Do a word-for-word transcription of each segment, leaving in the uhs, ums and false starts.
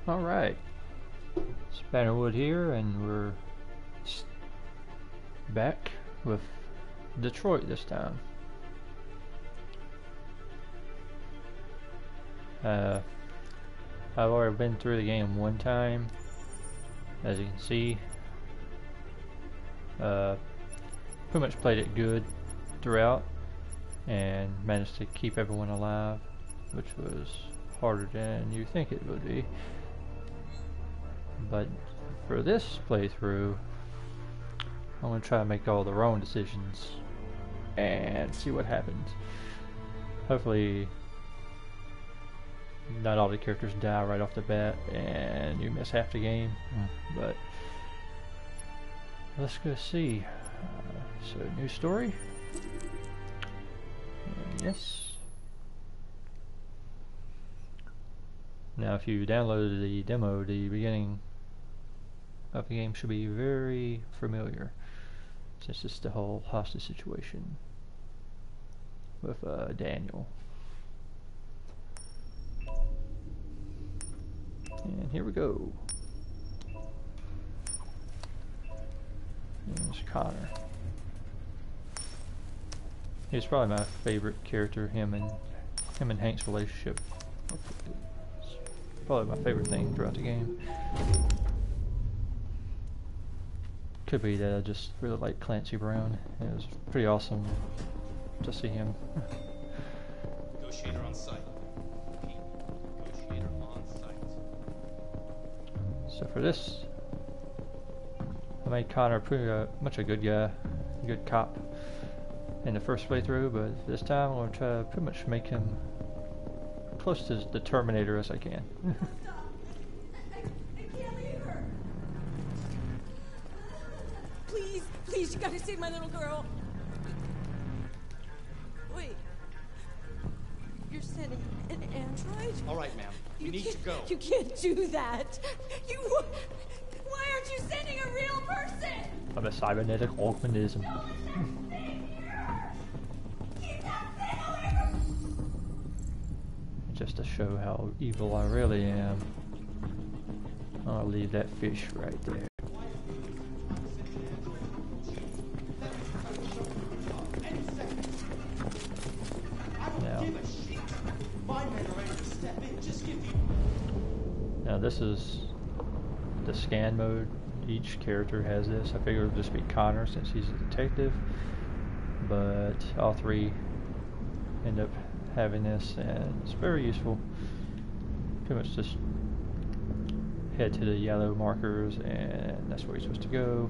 Alright, Spannerwood here, and we're back with Detroit this time. Uh, I've already been through the game one time, as you can see. Uh, pretty much played it good throughout, and managed to keep everyone alive, which was harder than you think it would be. But for this playthrough, I'm going to try to make all the wrong decisions and see what happens. Hopefully not all the characters die right off the bat and you miss half the game, mm. but let's go see. Uh, so new story, and yes. Now if you downloaded the demo, the beginning of the game should be very familiar, since it's the whole hostage situation with uh, Daniel. And here we go. There's Connor. He's probably my favorite character. Him and him and Hank's relationship. It's probably my favorite thing throughout the game. Could be that I just really like Clancy Brown. It was pretty awesome to see him. Negotiator on site. Negotiator on site. So for this, I made Connor pretty uh, much a good guy, a good cop in the first playthrough, but this time I'm going to try to pretty much make him close to the Terminator as I can. Please, you gotta save my little girl. Wait. You're sending an android? All right, ma'am. You, you need to go. You can't do that. You... Why aren't you sending a real person? I'm a cybernetic organism. Just to show how evil I really am, I'll leave that fish right there. Now this is the scan mode. Each character has this. I figured it would just be Connor since he's a detective, but all three end up having this, and it's very useful. Pretty much just head to the yellow markers and that's where you're supposed to go.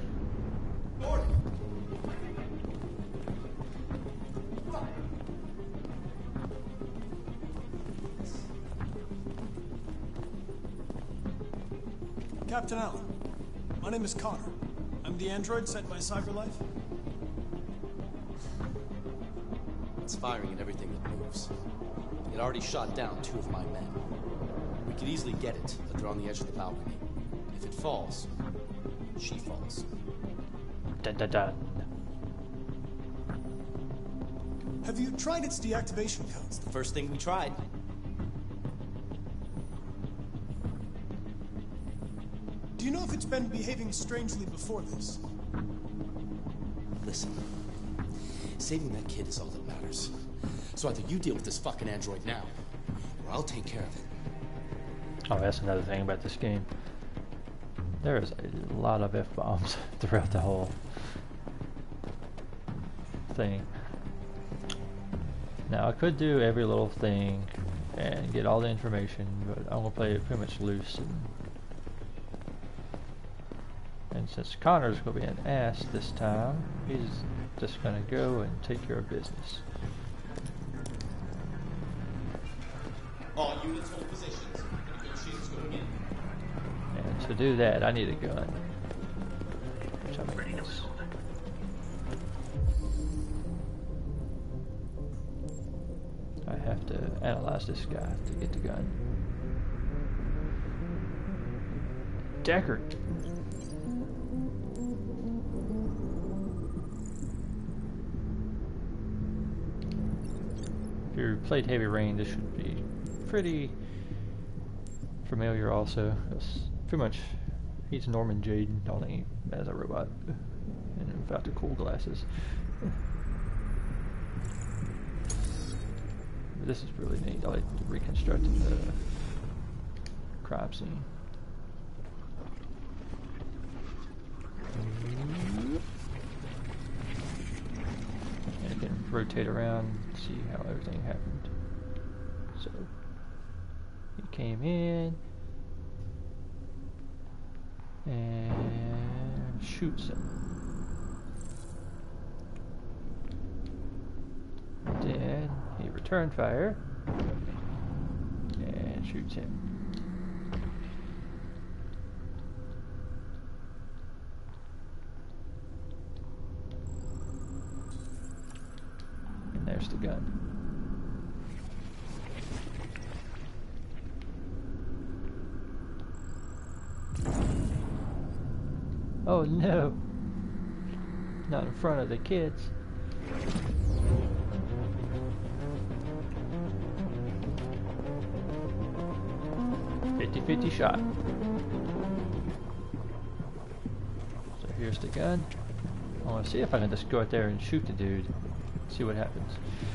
Captain Allen, my name is Connor. I'm the android sent by CyberLife. It's firing at everything that moves. It already shot down two of my men. We could easily get it, but they're on the edge of the balcony. If it falls, she falls. Dun dun dun. Have you tried its deactivation codes? The first thing we tried. Do you know if it's been behaving strangely before this? Listen, saving that kid is all that matters. So either you deal with this fucking android now, or I'll take care of it. Oh, that's another thing about this game. There is a lot of F-bombs throughout the whole thing. Now, I could do every little thing and get all the information, but I'm going to play it pretty much loose. And, and since Connor's going to be an ass this time, he's just going to go and take care of business. All units hold positions. Negotiators going in. And to do that, I need a gun. Which I mean is I have to analyze this guy to get the gun. Deckard. If you played Heavy Rain, this should be pretty familiar also. It's pretty much, he's Norman Jaden, only as a robot and without the cool glasses. But this is really neat. I like reconstructing the crime scene. And you can rotate around and see how everything happened. So he came in and shoots him. Then he returned fire and shoots him. And there's the gun. Oh no! Not in front of the kids. fifty fifty shot. So here's the gun. I want to see if I can just go out there and shoot the dude. See what happens.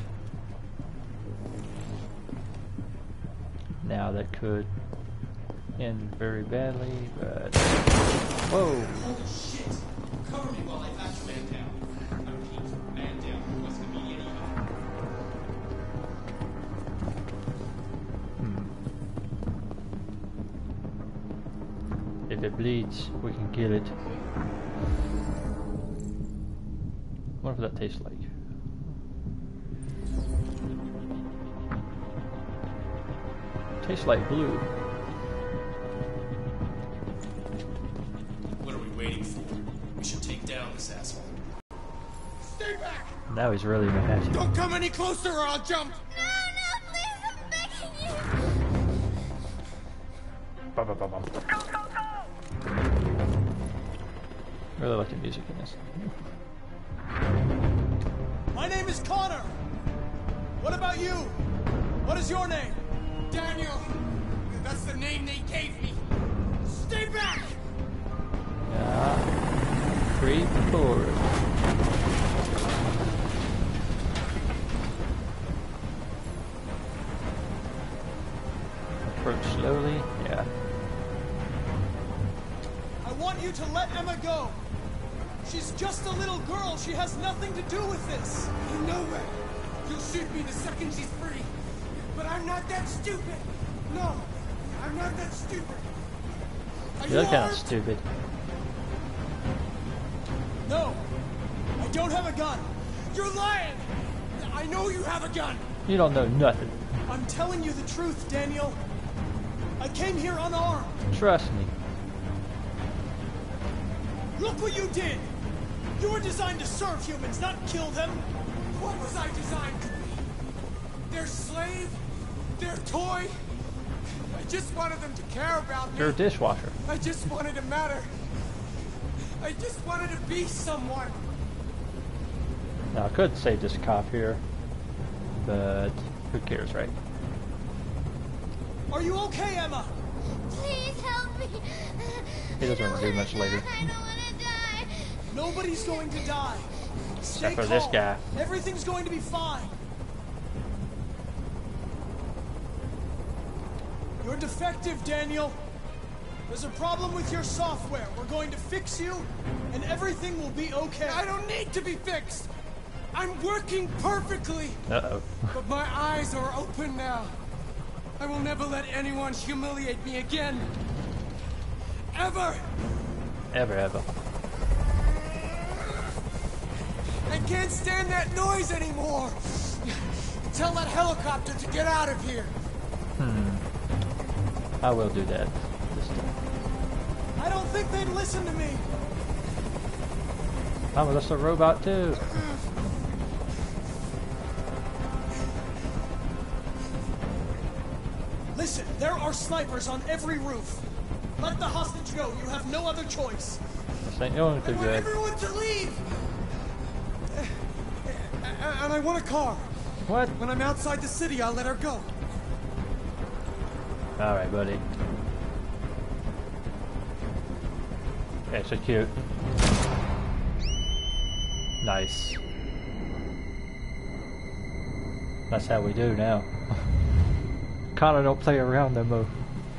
Now that could end very badly, but... Whoa! Holy shit! Cover me while I patch man down. I repeat, man down. Request immediate evac. Hmm. If it bleeds, we can kill it. What does that taste like? Tastes like blue. What are we waiting for? We should take down this asshole. Stay back! Now he's really mad. Don't come any closer or I'll jump! No, no, please, I'm begging you! Bum, bum, bum, bum. Really like the music in this. My name is Connor. What about you? What is your name? Daniel! That's the name they gave me! Stay back! Yeah. Creep forward. Approach slowly. Yeah. I want you to let Emma go. She's just a little girl. She has nothing to do with this. You know it! You'll shoot me the second she's free. But I'm not that stupid! No! I'm not that stupid! Are You look kind of armed? stupid. No, I don't have a gun. You're lying! I know you have a gun! You don't know nothing. I'm telling you the truth, Daniel. I came here unarmed. Trust me. Look what you did. You were designed to serve humans, not kill them. What was I designed to be? Their slave? Their toy? I just wanted them to care about me. You're a dishwasher. I just wanted to matter. I just wanted to be someone. Now I could save this cop here, but who cares, right? Are you okay, Emma? Please help me. He doesn't I want to do don't much wanna later. die. I don't want to die. Nobody's going to die. Stay Except for this calm. guy. Everything's going to be fine. You're defective, Daniel. There's a problem with your software. We're going to fix you, and everything will be okay. I don't need to be fixed. I'm working perfectly. Uh-oh. But my eyes are open now. I will never let anyone humiliate me again. Ever. Ever, ever. I can't stand that noise anymore. Tell that helicopter to get out of here. Hmm. I will do that this time. I don't think they'd listen to me. I'm just a robot too. Listen, there are snipers on every roof. Let the hostage go. You have no other choice. This ain't going I too want good. everyone to leave. And I want a car. What? When I'm outside the city, I'll let her go. Alright, buddy. Execute. Nice. That's how we do now. Kinda don't play around no more.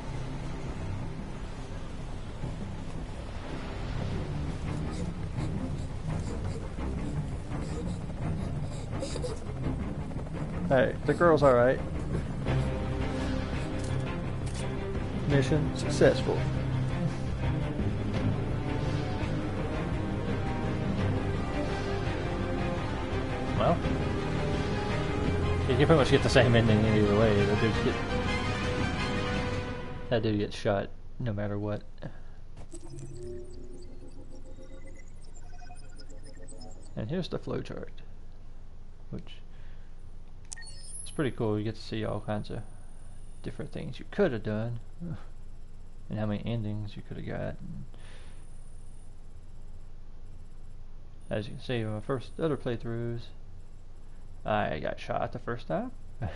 Hey, the girl's alright. Mission successful. Well, you can pretty much get the same ending either way. That dude get that dude gets shot no matter what. And here's the flowchart, which is pretty cool. You get to see all kinds of different things you could have done, and how many endings you could have got. As you can see, my first other playthroughs, I got shot the first time,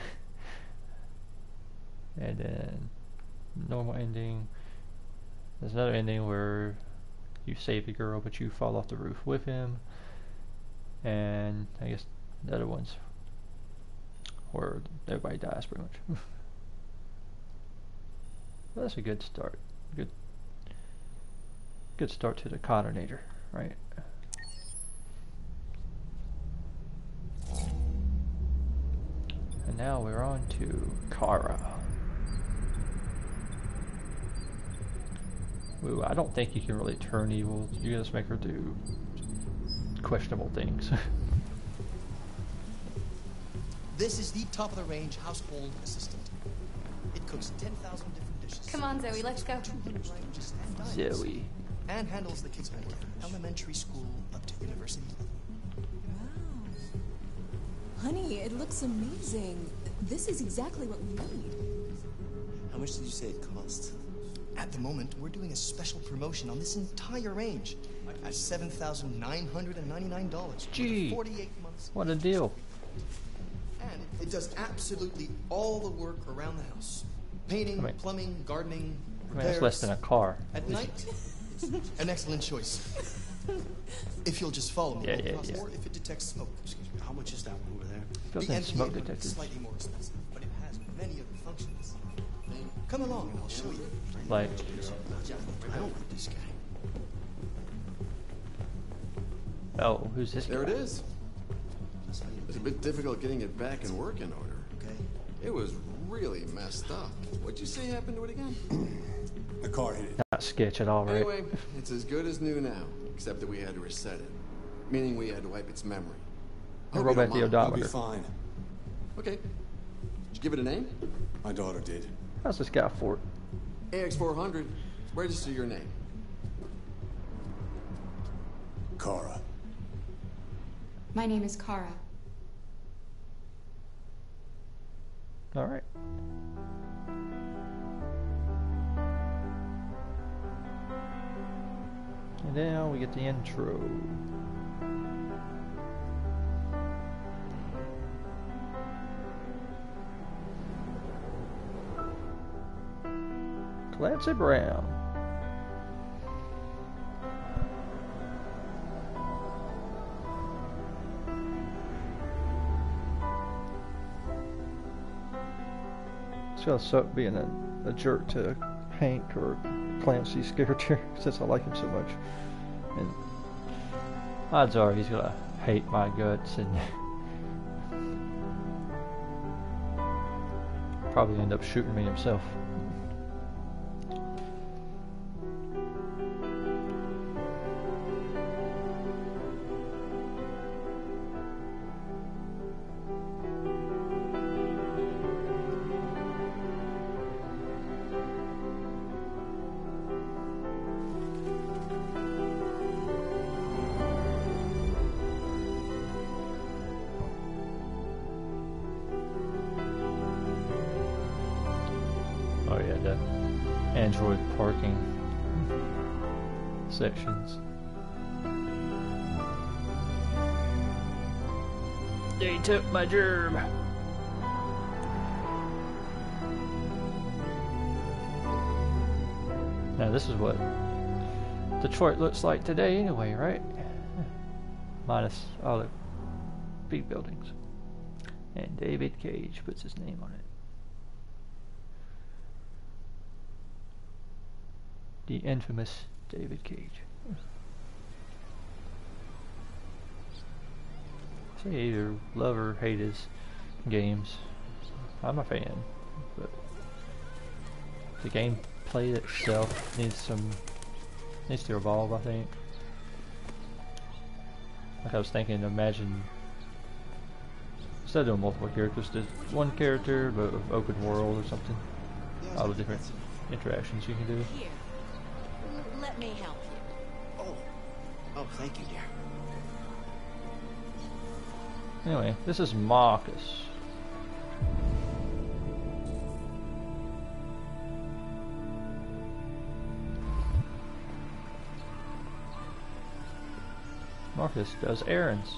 and then normal ending. There's another ending where you save the girl, but you fall off the roof with him, and I guess the other ones where everybody dies pretty much. Well, that's a good start. Good, good start to the Connernator, right? And now we're on to Kara. Ooh, I don't think you can really turn evil. You just make her do questionable things. This is the top of the range household assistant. It cooks ten thousand different dishes. Come on, Zoe, let's go. two hundred languages and dialects. Zoe. And handles the kids' bank, elementary school up to university. Honey, it looks amazing. This is exactly what we need. How much did you say it cost? At the moment, we're doing a special promotion on this entire range at seven thousand nine hundred ninety-nine dollars. Gee, forty-eight months. What a deal. And it does absolutely all the work around the house. Painting, I mean- plumbing, gardening, I mean, that's less than a car. At night, it's an excellent choice. If you'll just follow me, Yeah, it'll yeah, cost yeah. more if it detects smoke. Excuse me. How much is that one over there? Built The in N V A smoke one is detectors. slightly more expensive, but it has many other functions. Come along and I'll show you. Like, I don't want this guy. oh, who's this There guy? it is. It's a bit difficult getting it back in working order. Okay. It was really messed up. What'd you say happened to it again? The car hit it. Not sketch at all, right? Anyway, it's as good as new now, except that we had to reset it. Meaning we had to wipe its memory. And Hope roll you don't back the mind. I'll be odometer. fine. Okay. Did you give it a name? My daughter did. How's this guy for? A X four hundred. Register your name. Kara. My name is Kara. All right. And now we get the intro. Clancy Brown. It's gonna suck being a, a jerk to Hank or Clancy's character since I like him so much. And odds are he's gonna hate my guts and probably end up shooting me himself. Oh yeah, the Android parking sections. They took my germ. Now this is what Detroit looks like today anyway, right? Minus all the big buildings. And David Cage puts his name on it. The infamous David Cage. So you either love or hate his games. I'm a fan, but the gameplay itself needs some needs to evolve, I think. Like I was thinking, imagine instead of doing multiple characters, just one character but with open world or something. All the different interactions you can do. Here. Let me help you. Oh. Oh, thank you, dear. Anyway, this is Marcus. Marcus does errands.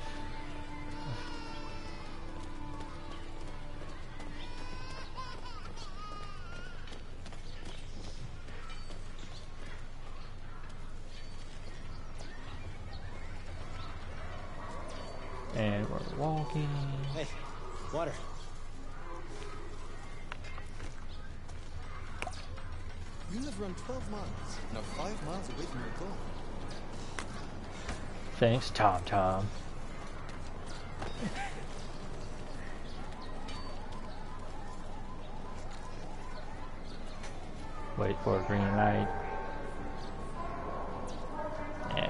And we're walking. Hey, water. You live around twelve miles. Now five miles away from your goal. Thanks, Tom Tom. Wait for a green light. Yeah.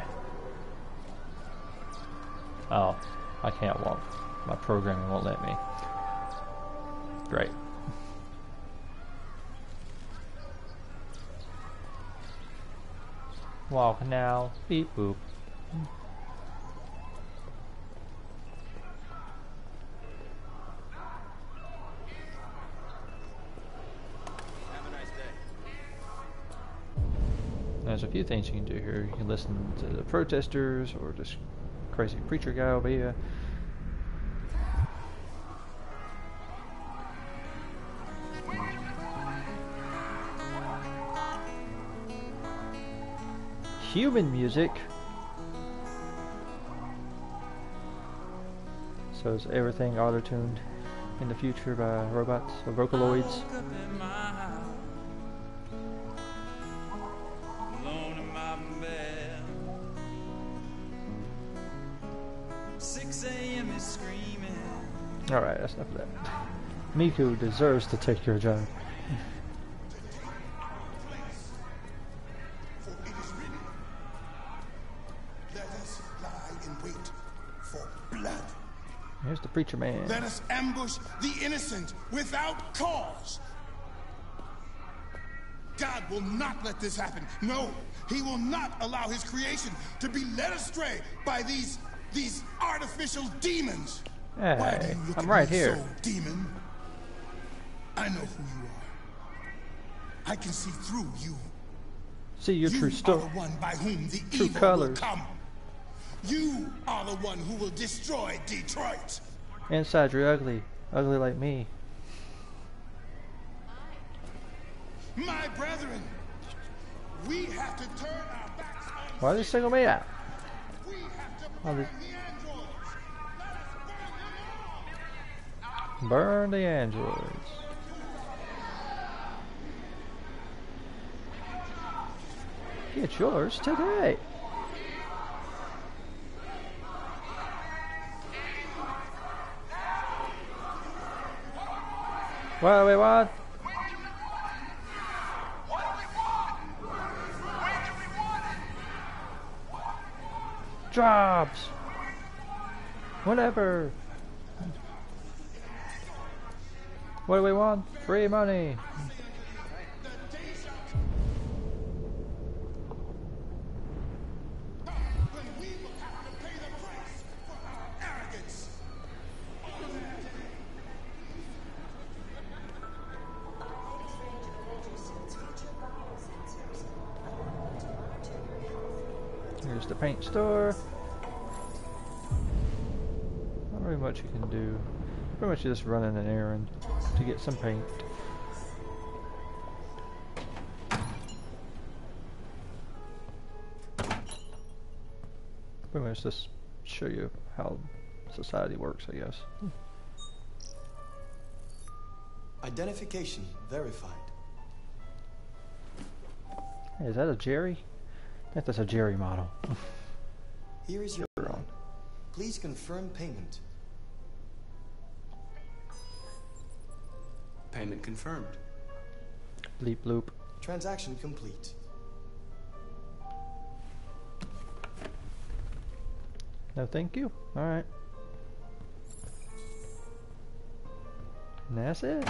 Oh, I can't walk. My programming won't let me. Great. Walk now. Beep boop. There's a few things you can do here. You can listen to the protesters, or this crazy preacher guy over here. Human music. So is everything auto-tuned in the future by robots or Vocaloids? Alright, that's enough of that. Miku deserves to take your job. For it is written, let us lie in wait for blood. Here's the preacher man. Let us ambush the innocent without cause. God will not let this happen. No, he will not allow his creation to be led astray by these these artificial demons. Hey, Why do you look I'm at right me here. So, demon? I know who you are. I can see through you. See your you true are story. the one by whom the True evil colors. will come. You are the one who will destroy Detroit. Inside you're ugly. Ugly like me. My brethren, we have to turn our backs on Why did they single me out? We have to Why burn did- the androids. Let us burn them all. Burn the androids. Get yours today. What do we want? Jobs. Whatever. What do we want? Free money. When we will have to pay the price for our arrogance. Here's the paint store. Not very much you can do. Pretty much just running an errand to get some paint. Pretty much just show you how society works, I guess. Identification verified. Hey, is that a Jerry? I think that's a Jerry model. Here is your wrong. Please confirm payment. Payment confirmed. Bleep bloop. Transaction complete. No, thank you. All right. And that's it.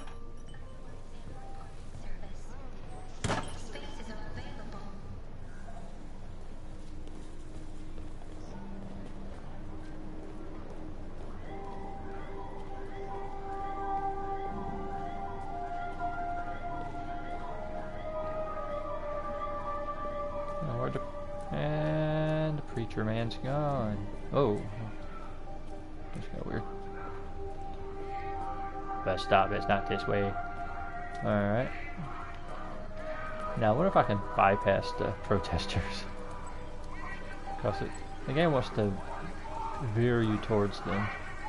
And the preacher man's gone. Oh. That's kind of weird. Best stop, it's not this way. Alright. Now I wonder if I can bypass the protesters. Because it, the game wants to veer you towards them.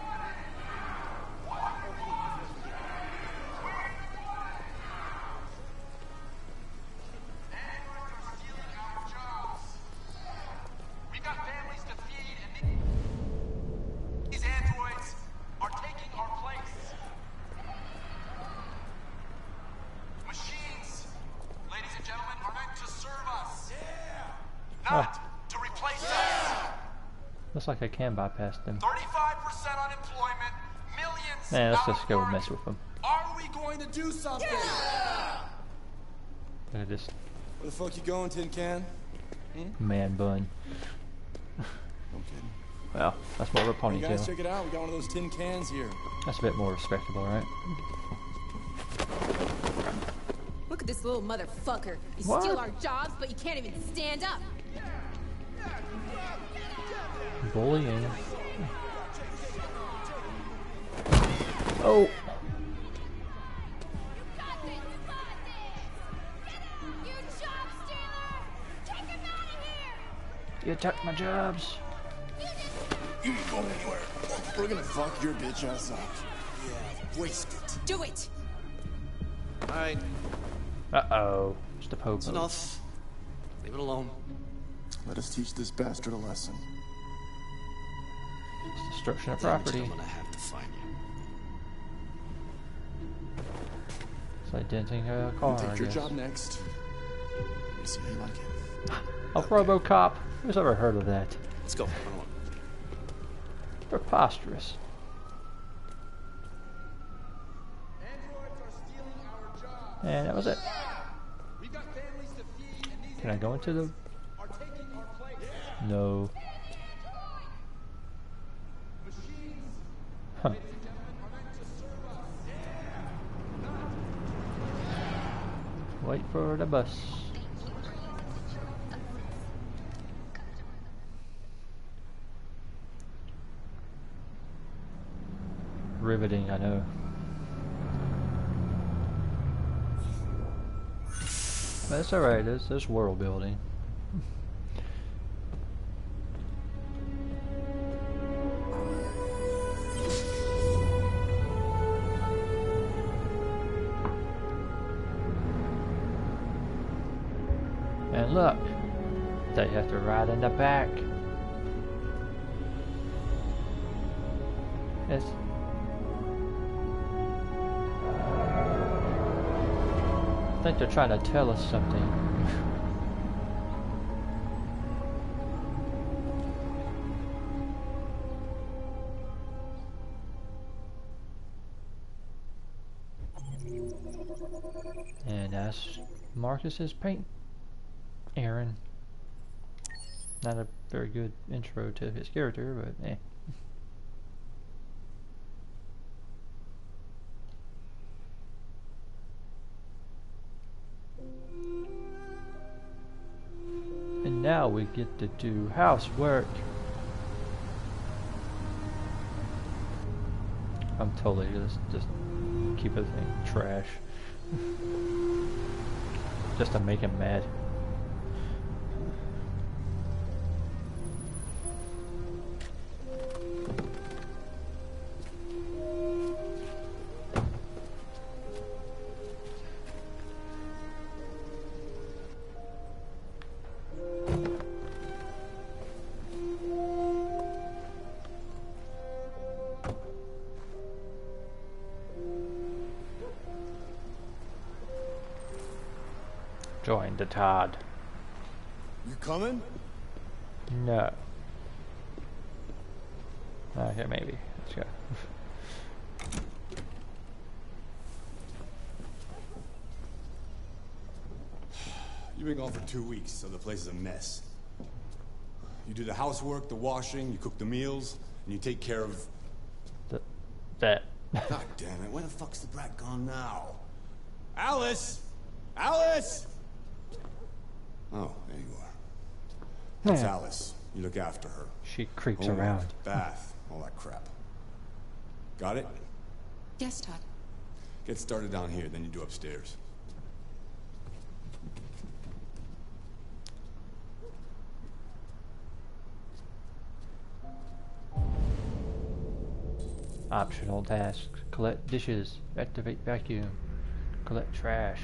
Looks like I can bypass them. thirty-five percent unemployment, millions. Nah, let's just go mess with them. Are we going to do something? Yeah! Look at this. Where the fuck you going, Tin Can? Hmm? Man bun. I'm kidding. Well, that's more of a ponytail. You guys check it out. We got one of those tin cans here. That's a bit more respectable, right? Look at this little motherfucker. You What? steal our jobs, but you can't even stand up. Bullying. Oh. You took my jobs. You ain't going anywhere. We're gonna fuck your bitch ass up. Yeah, waste it. Do it. All right, Uh-oh. Just a popo. that's enough. Leave it alone. Let us teach this bastard a lesson. It's destruction of Damn it, property. I'm gonna have to find you. It's like denting a car, Take I your guess. job next. Let me see how you like it. Oh, RoboCop. Who's ever heard of that? Let's go. Run along. Preposterous. And that was it. Can I go into the... No. Huh. Wait for the bus. Riveting, I know. But it's alright, it's just world building. And look, they have to ride in the back. It's I think they're trying to tell us something. And that's Marcus's paint. Aaron. Not a very good intro to his character, but eh. And now we get to do housework. I'm totally just just keep everything trash. Just to make him mad. Join the Todd. You coming? No. Okay, maybe. Let's go. You've been gone for two weeks, so the place is a mess. You do the housework, the washing, you cook the meals, and you take care of... The, that. God damn it, where the fuck's the brat gone now? Alice! Alice! Oh, there you are. That's Yeah. Alice. You look after her. She creeps Homework, around. bath, all that crap. Got it? Yes, Todd. Get started down here, then you do upstairs. Optional tasks. Collect dishes. Activate vacuum. Collect trash.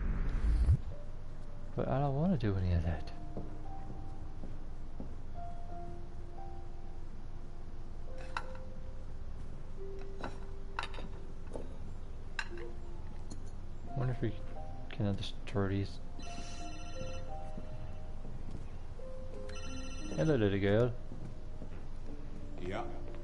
But I don't want to do any of that. I wonder if we can destroy these. Hello, little girl. Yeah.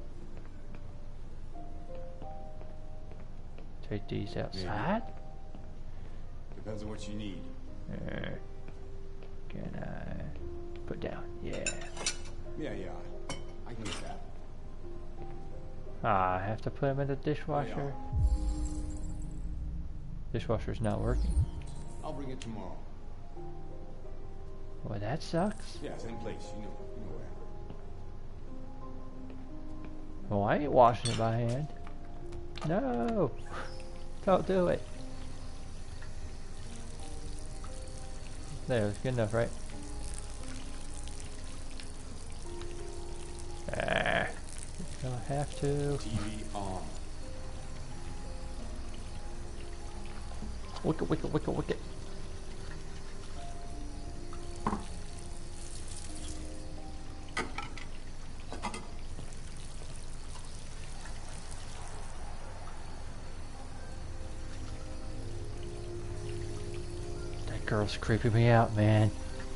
Take these outside. Depends on what you need. Uh, can I put down? Yeah. Yeah, yeah. I can get that. Ah, I have to put them in the dishwasher. Dishwasher's not working. I'll bring it tomorrow. Well, that sucks. Yeah, same place. You know, you know where. Well, I ain't washing it by hand. No! Don't do it. There, it's good enough, right? Ah, don't have to. T V on. Wicket, wicket, wicket, wicket. That girl's creeping me out, man.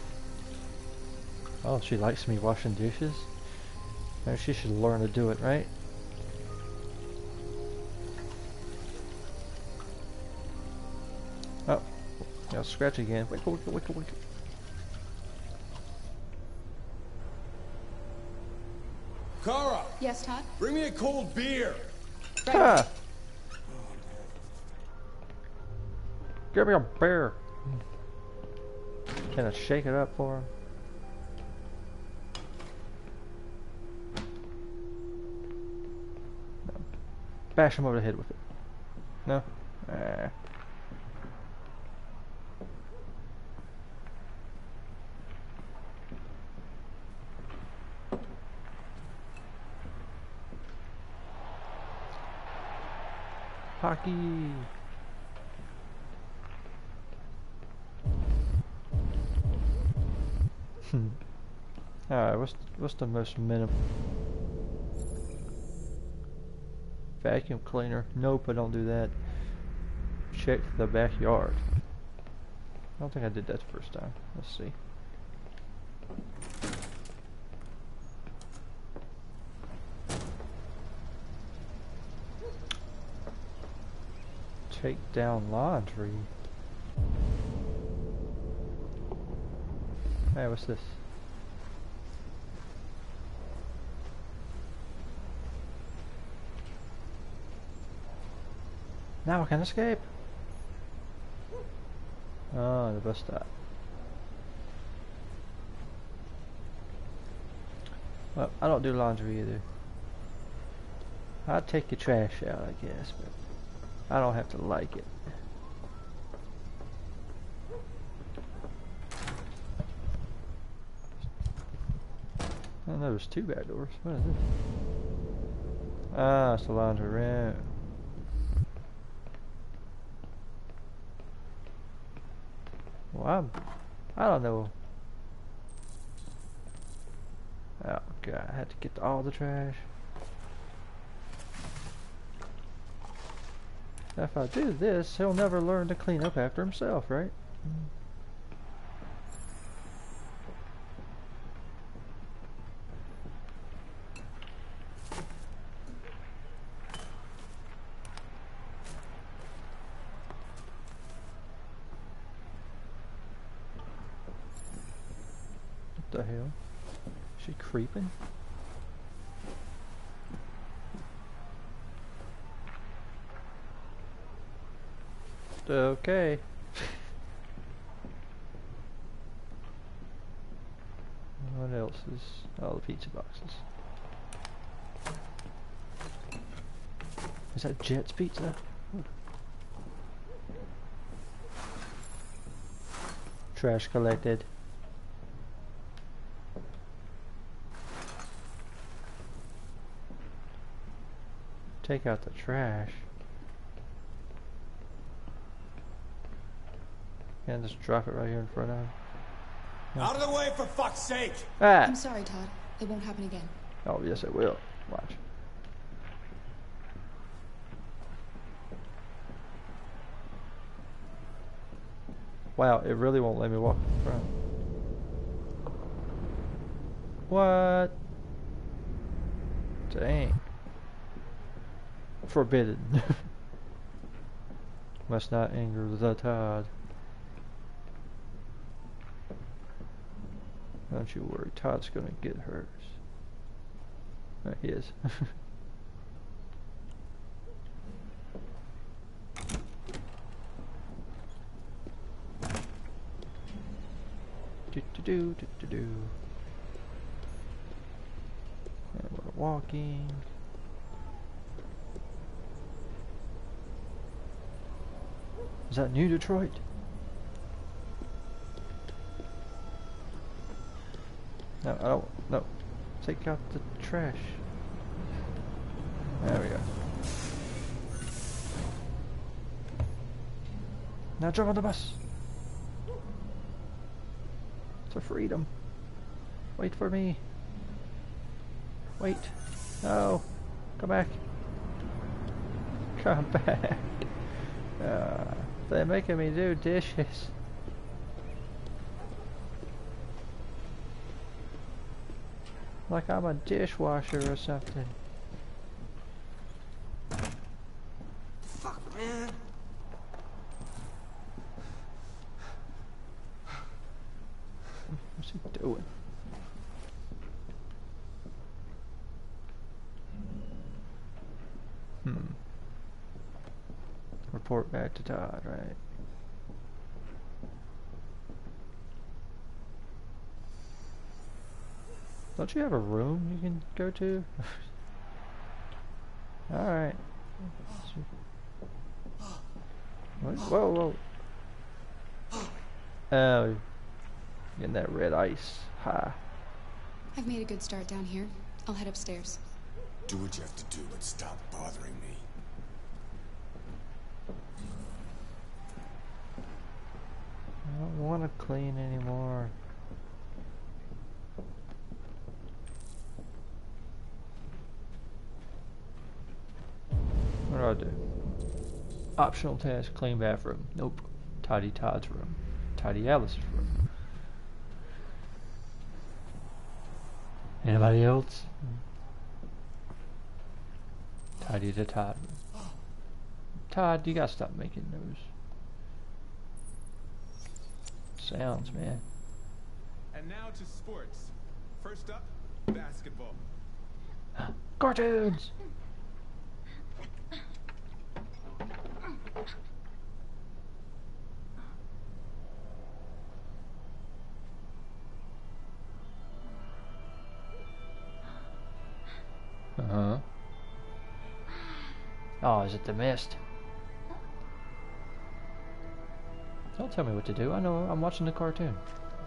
Oh, she likes me washing dishes? Maybe she should learn to do it, right? Oh, I'll scratch again. Wicket, wicket, wicket, wicket. Kara! Yes, Todd? Bring me a cold beer! Ah! Give me a beer. Can I shake it up for him? No. Bash him over the head with it. No? Ah. Hockey. Alright, what's what's the most minimum? Vacuum cleaner. Nope, I don't do that. Check the backyard. I don't think I did that the first time. Let's see. Take down laundry. Hey, what's this? Now I can escape. Oh, the bus stop. Well, I don't do laundry either. I'd take the trash out, I guess, but I don't have to like it. Oh, no, there's two back doors. What is this? Ah, it's the laundry room. Well, I'm, I don't know. Oh god, I had to get all the trash. If I do this, he'll never learn to clean up after himself, right? hell? Is she creeping? Okay. What else is... Oh, the pizza boxes. Is that Jet's pizza? Ooh. Trash collected. Take out the trash. Can't just drop it right here in front of him. No. Out of the way, for fuck's sake! Ah! I'm sorry, Todd. It won't happen again. Oh, yes it will. Watch. Wow, it really won't let me walk in front. What? Dang. Forbidden. Must not anger the Todd. Don't you worry, Todd's gonna get hers. Right, he is. do do do do do do. And we're walking. Is that New Detroit? No, I don't. No. Take out the trash. There we go. Now jump on the bus. To freedom. Wait for me. Wait. No. Come back. Come back. Uh, they're making me do dishes. Like I'm a dishwasher or something. Fuck, man. What's he doing? Hmm. Report back to Todd, right? Don't you have a room you can go to? Alright. Whoa, whoa. Oh. Getting that red ice. Ha. I've made a good start down here. I'll head upstairs. Do what you have to do, but stop bothering me. I don't want to clean anymore. What do I do? Optional task, clean bathroom. Nope. Tidy Todd's room. Tidy Alice's room. Anybody else? Tidy the Todd room. Todd, you gotta stop making those sounds, man. And now to sports. First up, basketball. Cartoons! Uh-huh. Oh, is it the mist? Don't tell me what to do. I know I'm watching the cartoon.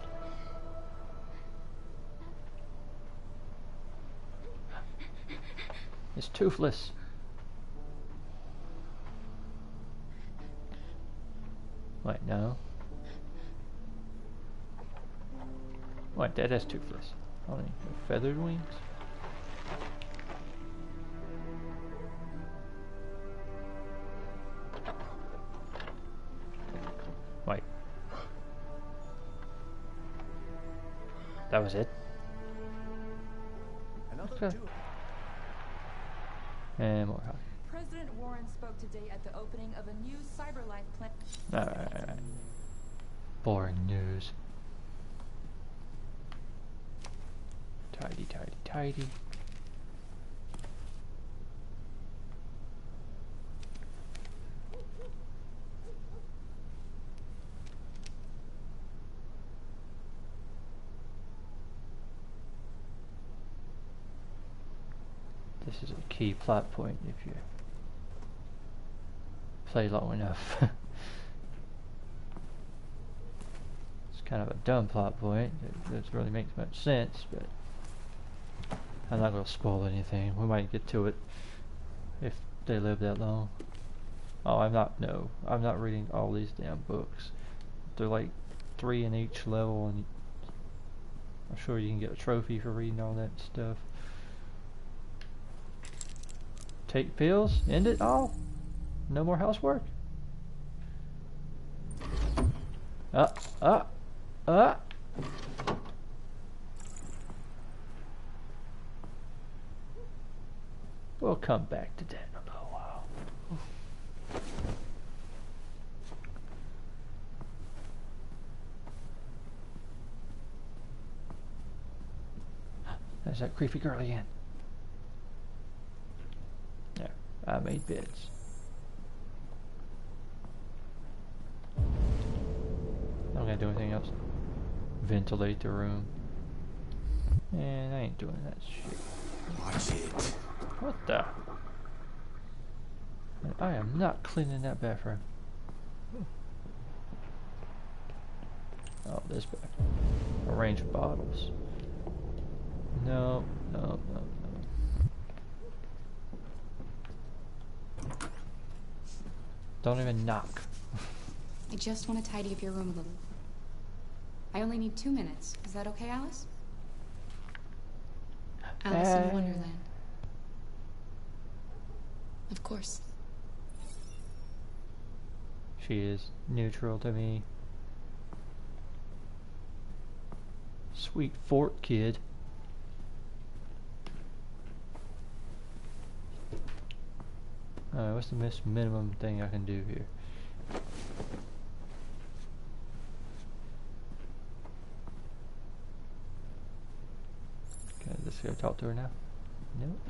It's Toothless. Wait, no. Wait, that is Toothless. Only feathered wings? Wait. That was it? Okay. And more hockey. President Warren spoke today at the opening of a new CyberLife plant. Alright. Boring news. Tidy, tidy, tidy. This is a key plot point if you play long enough. It's kind of a dumb plot point. It doesn't really make much sense, but I'm not going to spoil anything. We might get to it if they live that long. Oh, I'm not, no. I'm not reading all these damn books. They're like three in each level, and I'm sure you can get a trophy for reading all that stuff. Take pills, end it all. No more housework. Uh, uh, uh. We'll come back to that in a little while. There's that creepy girl again. There, I made beds. I'm gonna do anything else. Ventilate the room. And I ain't doing that shit. Watch it. What the? And I am not cleaning that bathroom. Oh, this bathroom. Arrange bottles. No, no, no, no. Don't even knock. I just want to tidy up your room a little. I only need two minutes. Is that okay, Alice? Alice in Uh, Wonderland. Of course. She is neutral to me. Sweet fort kid. Alright, what's the most minimum thing I can do here? Can I just go talk to her now? Nope.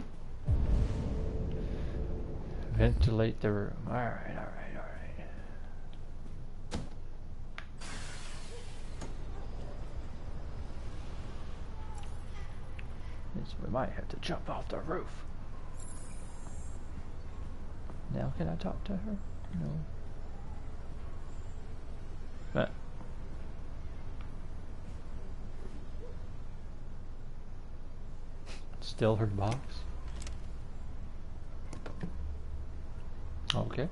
Ventilate the room. Alright, alright, alright. Yes, we might have to jump off the roof. Now can I talk to her? No. But still her box. Okay.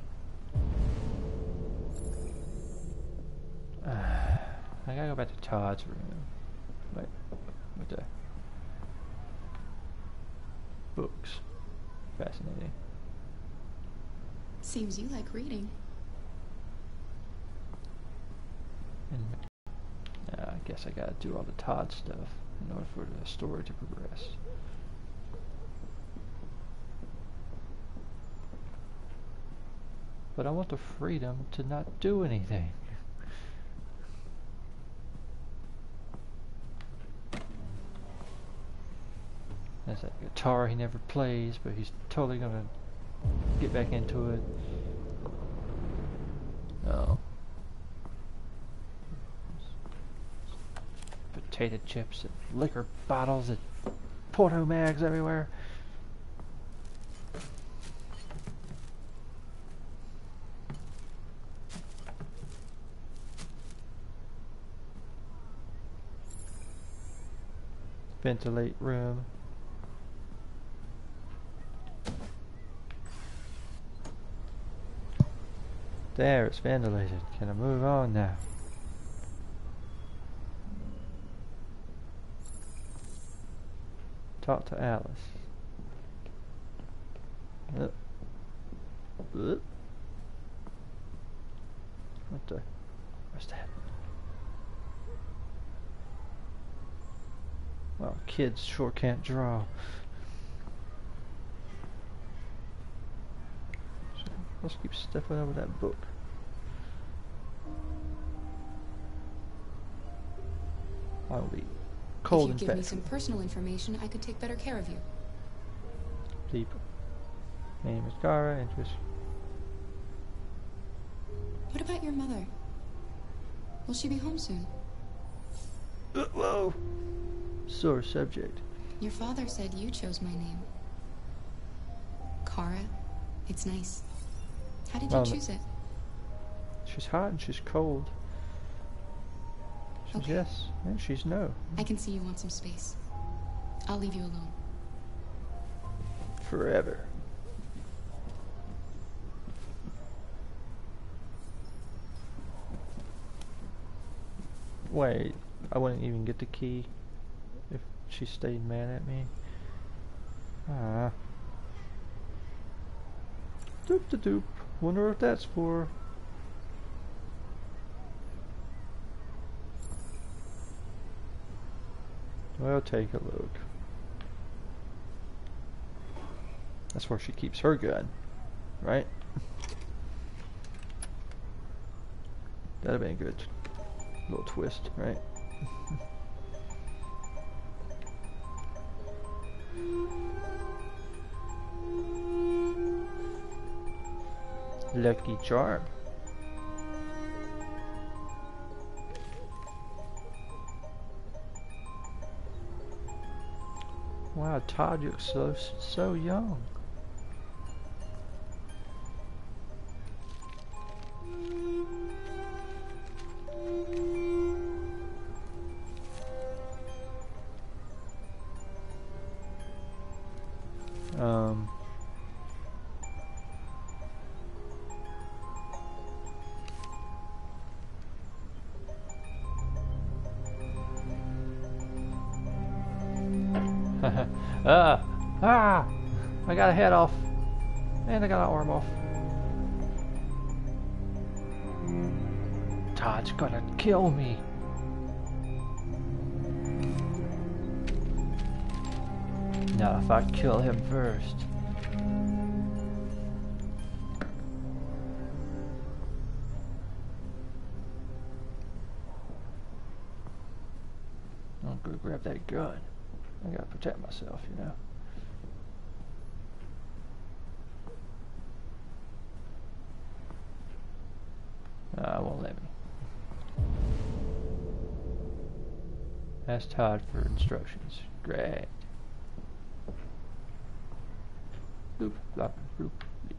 Uh, I gotta go back to Todd's room. Wait, with the books. Fascinating. Seems you like reading. And uh, I guess I gotta do all the Todd stuff in order for the story to progress. But I want the freedom to not do anything. There's that guitar he never plays, but he's totally gonna get back into it. Oh. Potato chips and liquor bottles and Porto mags everywhere. Ventilate room. There, it's ventilated. Can I move on now? Talk to Alice. Uh. Uh. What the? What's that? Well, kids sure can't draw. So let's keep stepping over that book. I will be cold if you give me infection. some personal information, I could take better care of you. Deep. Name is Kara. Interest. What about your mother? Will she be home soon? Uh, whoa. Sore subject. Your father said you chose my name. Kara. It's nice. How did you Well, choose it? She's hot and she's cold. She's Okay. yes, and she's no. I can see you want some space. I'll leave you alone. Forever. Wait, I wouldn't even get the key if she stayed mad at me. Ah. Doop de doop. Wonder what that's for. Well, take a look. That's where she keeps her gun, right? That'd have been a good little twist, right? Lucky Charm. Wow, Todd looks so so young. Um. ah, ah! I got a head off, and I got an arm off. Todd's gonna kill me. Not if I kill him first. I'll go grab that gun. I gotta protect myself, you know. Uh, won't let me. Ask Todd for instructions. Great. Boop, blop, boop, beep.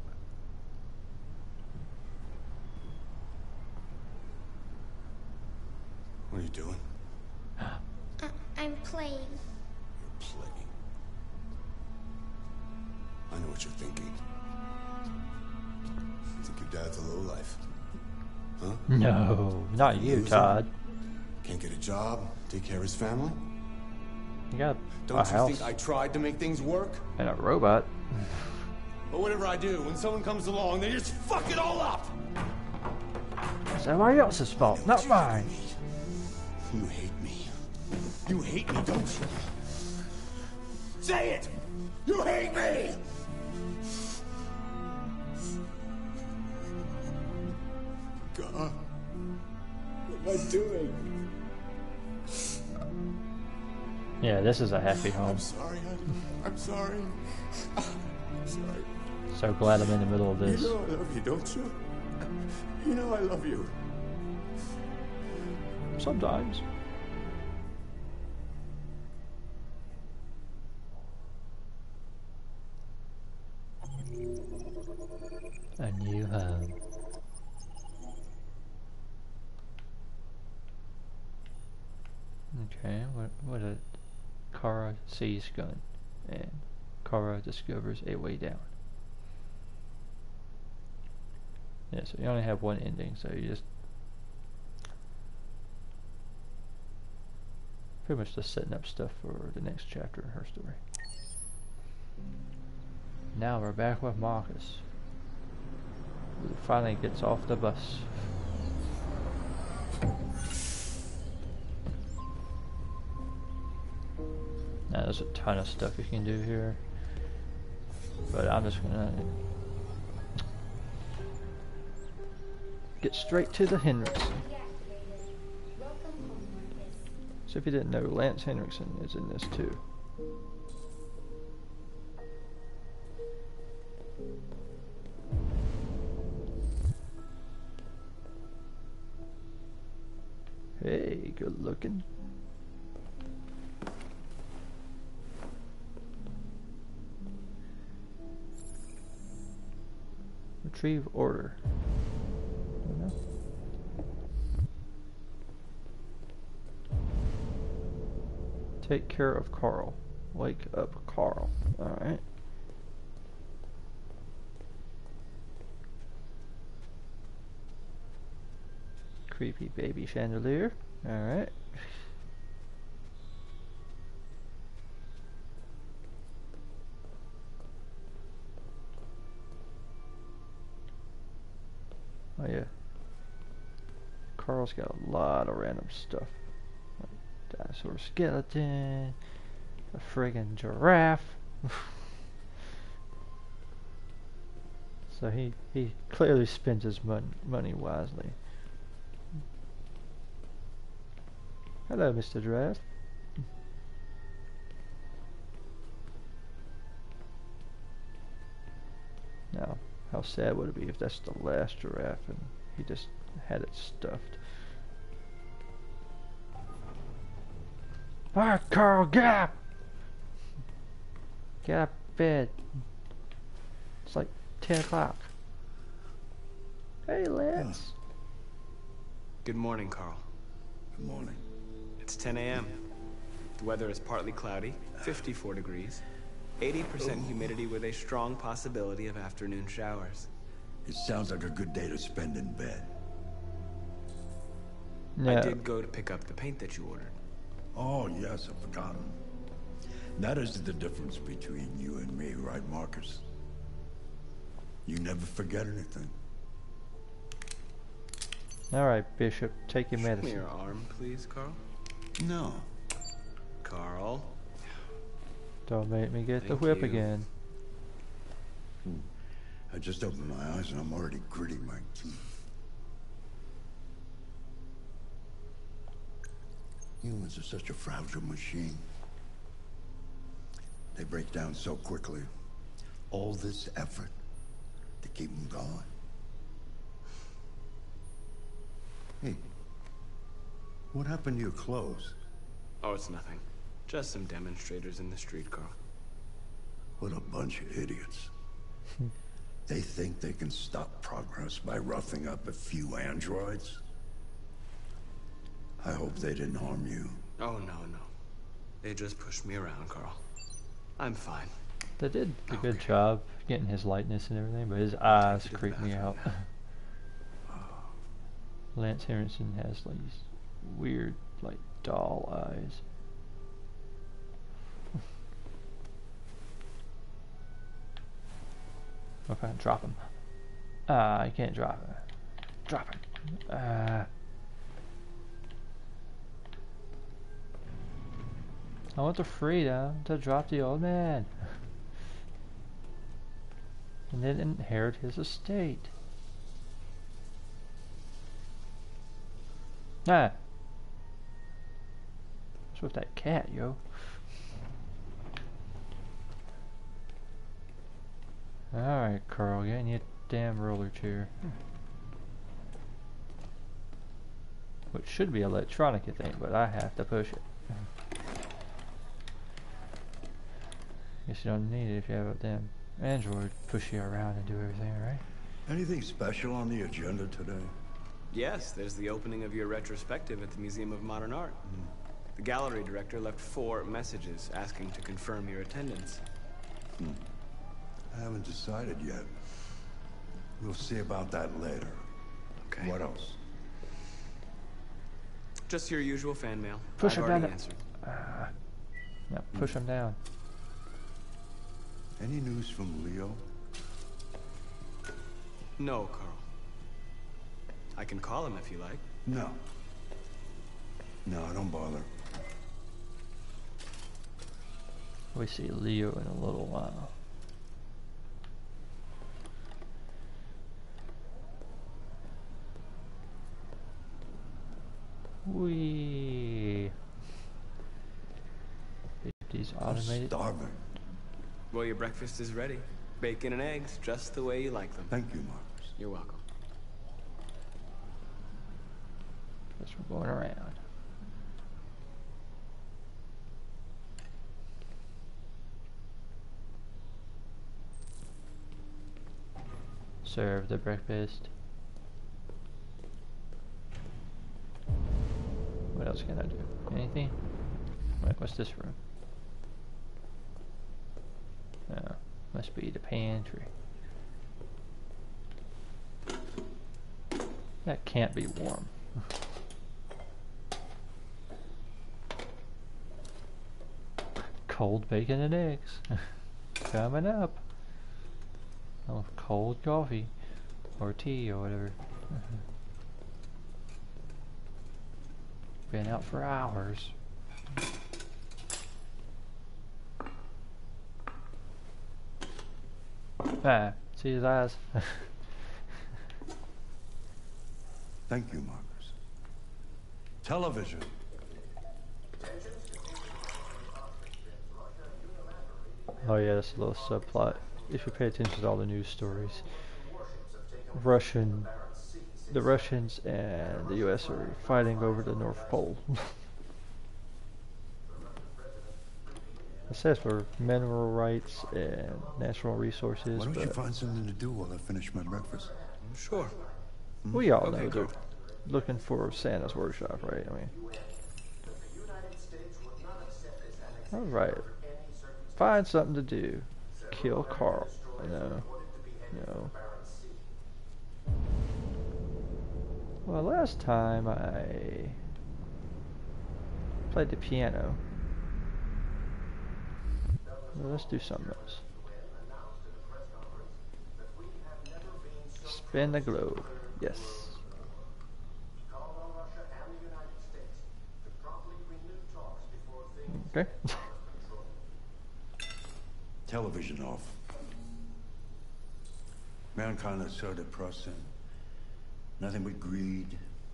What are you doing? Uh, I'm playing. You're playing. I know what you're thinking. You think your dad's a lowlife? Huh? No, not you, Loser? Todd. Can't get a job, take care of his family? You got Don't a you house think I tried to make things work? and a robot. But whatever I do, when someone comes along, they just fuck it all up! It's somebody else's fault, not mine. You hate me. You hate me, don't you? Say it! You hate me! God, what am I doing? Yeah, this is a happy home. I'm sorry, honey. I'm sorry. I'm sorry. So glad I'm in the middle of this. You know I love you, don't you? You know I love you. Sometimes. A new home. Okay, what what a Kara sees gun, and Kara discovers a way down. Yeah, so you only have one ending, so you just pretty much just setting up stuff for the next chapter in her story. Now we're back with Marcus, who finally gets off the bus. Now there's a ton of stuff you can do here, but I'm just gonna get straight to the Henriksen. So if you didn't know, Lance Henriksen is in this too. Hey, good looking. Retrieve order. No. Take care of Carl. Wake up Carl. Alright. Creepy baby chandelier. Alright. Oh yeah. Carl's got a lot of random stuff. Like dinosaur skeleton, a friggin' giraffe. So he, he clearly spends his mon money wisely. Hello, Mister Giraffe. Now, how sad would it be if that's the last giraffe and he just had it stuffed? Alright, Carl, get up! Get up bed. It's like ten o'clock. Hey, Lance. Good morning, Carl. Good morning. It's ten A M The weather is partly cloudy, fifty-four degrees, eighty percent humidity with a strong possibility of afternoon showers. It sounds like a good day to spend in bed. I did go to pick up the paint that you ordered. Oh, yes, I've forgotten. That is the difference between you and me, right, Marcus? You never forget anything. Alright, Bishop, take your Show medicine. me your arm, please, Carl. No. Carl. Don't make me get the Thank whip you. again. Hmm. I just opened my eyes and I'm already gritting my teeth. Humans are such a fragile machine. They break down so quickly. All this effort to keep them going. Hey, what happened to your clothes? Oh, it's nothing. Just some demonstrators in the street, Carl. What a bunch of idiots. They think they can stop progress by roughing up a few androids? I hope they didn't harm you. Oh, no, no. They just pushed me around, Carl. I'm fine. They did a good job getting his lightness and everything, but his eyes creep me out. Lance Henriksen has like these weird, like doll eyes. Okay, drop him. Ah, uh, I can't drop him. Drop him. Uh, I want the freedom to drop the old man. And then inherit his estate. Ah. What's with that cat, yo? Alright, Carl, get in your damn roller chair. Which should be electronic, I think, but I have to push it. Guess you don't need it if you have a damn android push you around and do everything, right? Anything special on the agenda today? Yes, there's the opening of your retrospective at the Museum of Modern Art. Mm. The gallery director left four messages asking to confirm your attendance. Hmm. I haven't decided yet. We'll see about that later. Okay. What else? Just your usual fan mail. Push I've him already down. answered. Uh, no, push mm. him down. Any news from Leo? No, Carl. I can call him if you like. No. No, don't bother. We see Leo in a little while. Wee. automated. I'm starving. Well, your breakfast is ready. Bacon and eggs, just the way you like them. Thank you, Marcus. You're welcome. Guess we're going around. Serve the breakfast. What else can I do? Anything? Wait, what's this room? Oh, must be the pantry. That can't be warm. Cold bacon and eggs. Coming up. Oh, cold coffee. Or tea or whatever. Been out for hours. Ah, see his eyes. Thank you, Marcus. Television. Oh yeah, that's a little subplot. If you pay attention to all the news stories, Russian, the Russians and the U S are fighting over the North Pole. It says for mineral rights and natural resources. Why don't but you find something to do while I finish my breakfast? Sure. We all Okay, know cool. they're looking for Santa's workshop, right? I mean, all right. Find something to do. Kill Carl. You know. You know. Well, last time I played the piano. Well, let's do something else. Spin the globe. Yes. Okay. Television off. Mankind is so depressing. Nothing but greed.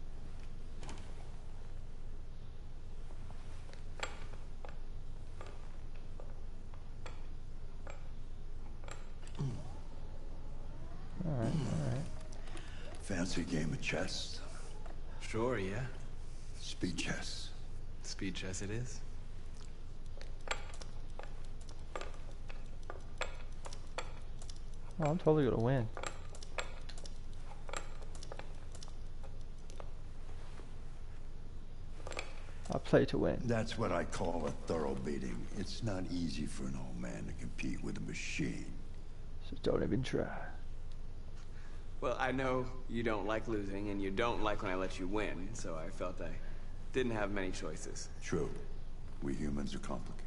Alright, alright. Fancy game of chess. Sure, yeah. Speed chess. Speed chess it is. Oh, I'm totally gonna win. I'll play to win. That's what I call a thorough beating. It's not easy for an old man to compete with a machine. So don't even try. Well, I know you don't like losing, and you don't like when I let you win, so I felt I didn't have many choices. True. We humans are complicated.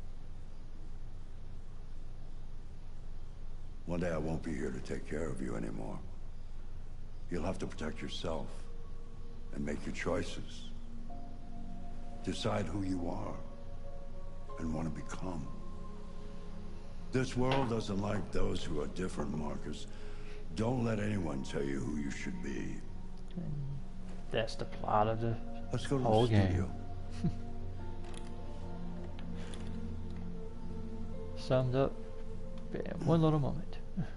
One day I won't be here to take care of you anymore. You'll have to protect yourself and make your choices. Decide who you are and want to become. This world doesn't like those who are different, Marcus. Don't let anyone tell you who you should be. That's the plot of the Let's go to whole the game. studio. Summed up in one little moment.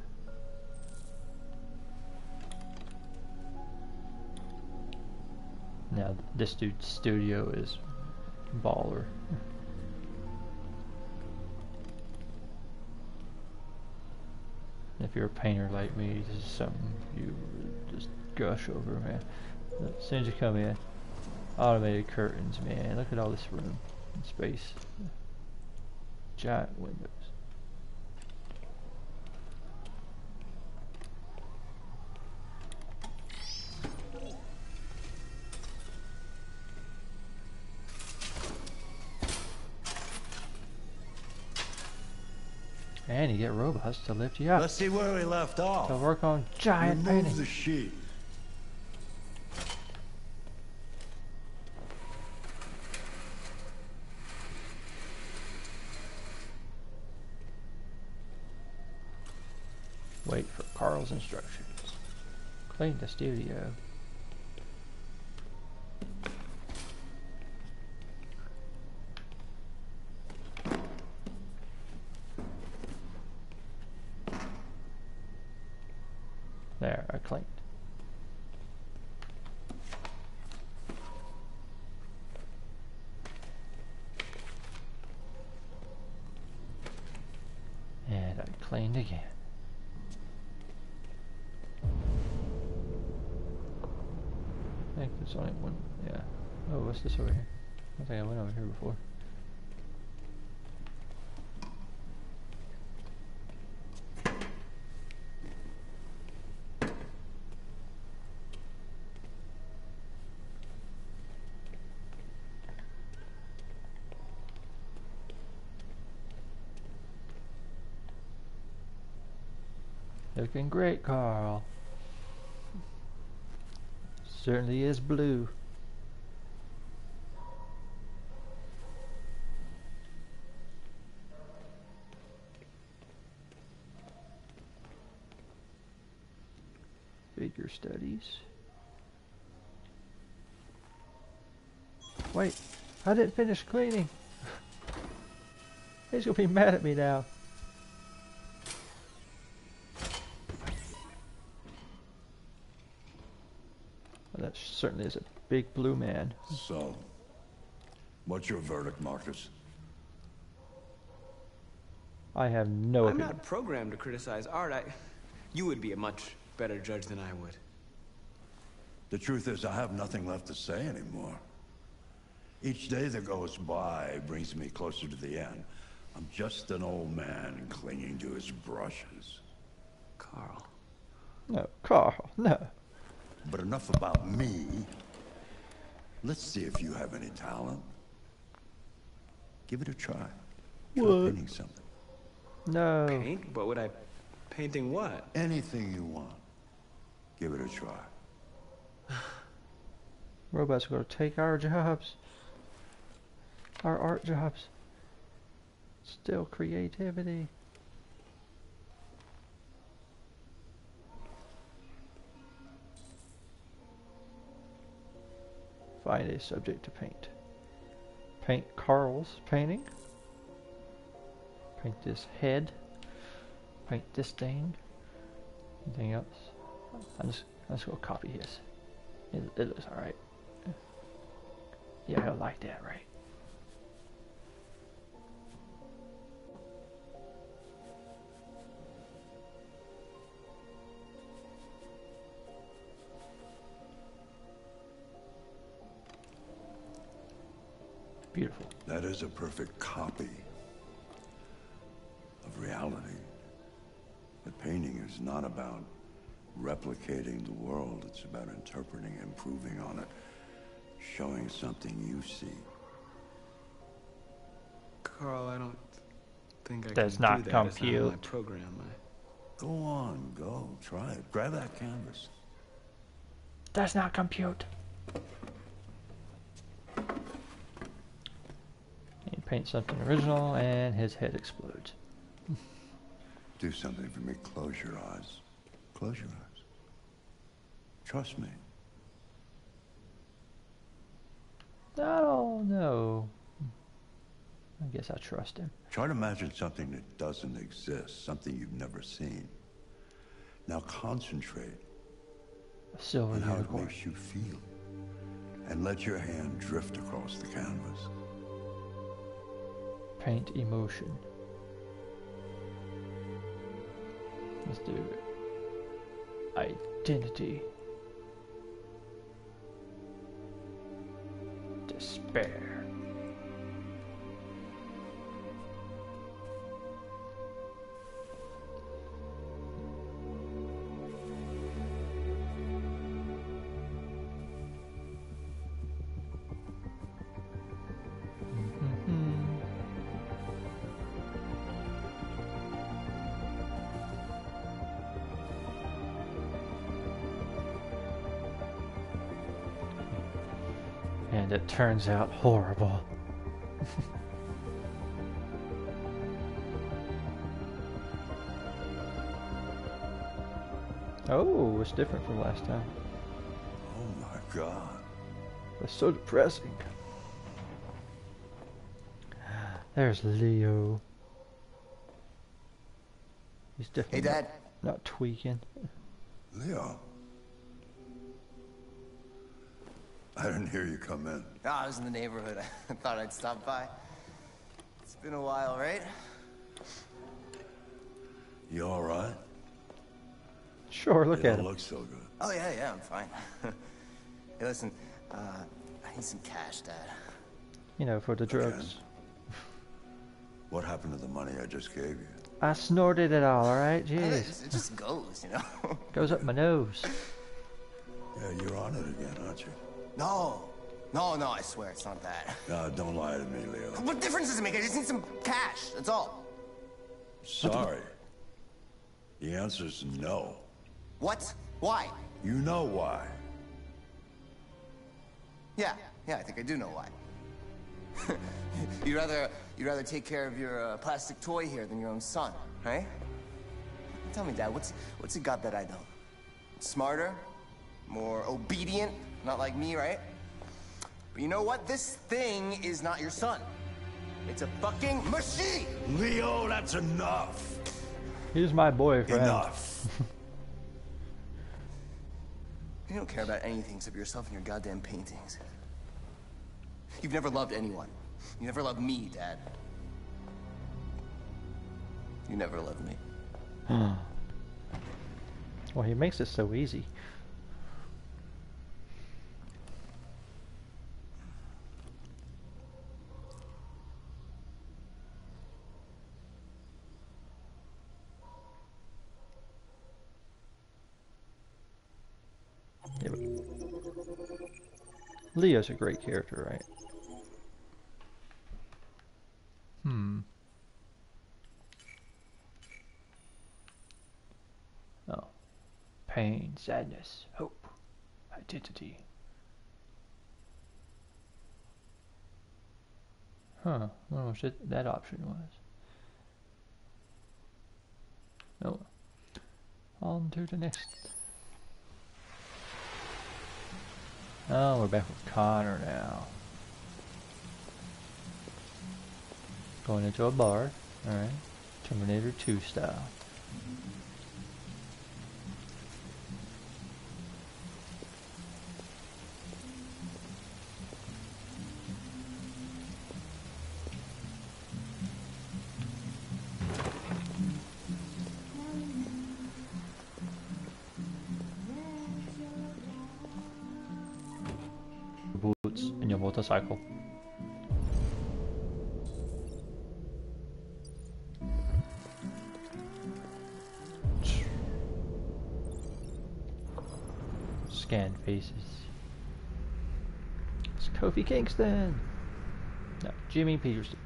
Now this dude's studio is baller. If you're a painter like me, this is something you just gush over, man. As soon as you come in, automated curtains, man. Look at all this room and space. Giant windows. And you get robots to lift you up. Let's see where we left off. To work on giant Remove paintings. the sheet. Wait for Carl's instructions. Clean the studio. There, I cleaned. And I cleaned again. I think there's only one. Yeah. Oh, what's this over here? I think I went over here before. Looking great, Carl. Certainly is blue. Figure studies. Wait, I didn't finish cleaning. He's gonna be mad at me now. Well, that certainly is a big blue man. So, what's your verdict, Marcus? I have no I'm opinion. not programmed to criticize art. I, you would be a much better judge than I would. The truth is, I have nothing left to say anymore. Each day that goes by brings me closer to the end. I'm just an old man clinging to his brushes. Carl. No, Carl, no. But enough about me. Let's see if you have any talent. Give it a try. Try What? painting something. No. Paint? What would I... Painting what? Anything you want. Give it a try. Robots are going to take our jobs. Our art jobs. Still creativity. Find a subject to paint. Paint Carl's painting. Paint this head. Paint this thing. Anything else? I'm just, I'm just gonna copy his. It, it looks alright. Yeah, he'll like that, right? Beautiful. That is a perfect copy of reality. But painting is not about replicating the world. It's about interpreting, improving on it, showing something you see. Carl, I don't think I Does can not do that. It's not in my compute. program. I... Go on, go. Try it. Grab that canvas. Does not compute. He paints something original and his head explodes. Do something for me. Close your eyes. Close your eyes. Trust me. I don't know. I guess I trust him. Try to imagine something that doesn't exist, something you've never seen. Now concentrate A silver on how it unicorn. makes you feel. And let your hand drift across the canvas. Paint emotion. Let's do it. Identity. Despair. And it turns out horrible. Oh, it's different from last time. Oh my God. That's so depressing. There's Leo. He's definitely Hey, Dad. Not, not tweaking. Leo. I didn't hear you come in. No, I was in the neighborhood. I thought I'd stop by. It's been a while, right? You all right? Sure, look you at don't him. look so good. Oh, yeah, yeah, I'm fine. Hey, listen, uh, I need some cash, Dad. You know, for the drugs. What happened to the money I just gave you? I snorted it all, alright? It Jeez. just, it just goes, you know? Goes up my nose. Yeah, you're on it again, aren't you? No. No, no, I swear it's not that. No, don't lie to me, Leo. What difference does it make? I just need some cash, that's all. Sorry. The answer's no. What? Why? You know why. Yeah, yeah, I think I do know why. you'd rather you'd rather take care of your uh, plastic toy here than your own son, right? Tell me, Dad, what's what's it got that I don't? Smarter, more obedient, not like me, right? But you know what? This thing is not your son. It's a fucking machine. Leo, that's enough. He's my boyfriend. Enough. You don't care about anything except yourself and your goddamn paintings. You've never loved anyone. You never loved me, Dad. You never loved me. Well, he makes it so easy. Yeah, but Leo's a great character, right? Hmm. Oh. Pain, sadness, hope, identity. Huh. I don't know what that- that option was. Oh. On to the next. Oh, we're back with Connor now. Going into a bar. Alright. Terminator two style. Boots in your motorcycle. Scan faces. It's Kofi Kingston. No, Jimmy Peterson.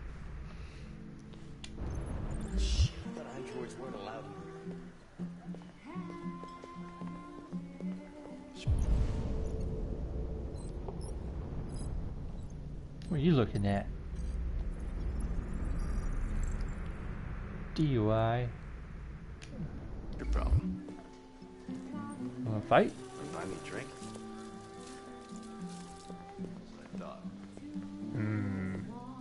Shit, I thought androids weren't allowed here. What are you looking at? D U I. Your problem. Wanna fight? Buy me a drink. That's what I thought. Hmm.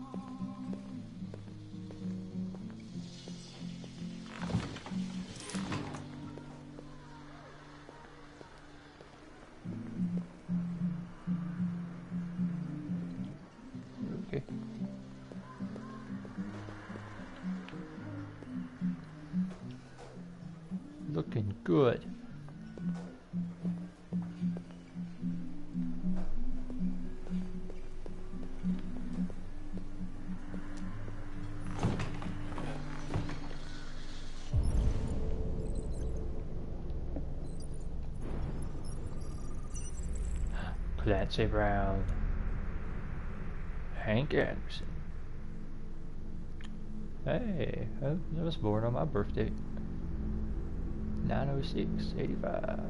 Okay. Looking good. Clancy Brown. Hank Anderson. Hey, I was born on my birthday. nine oh six eighty-five.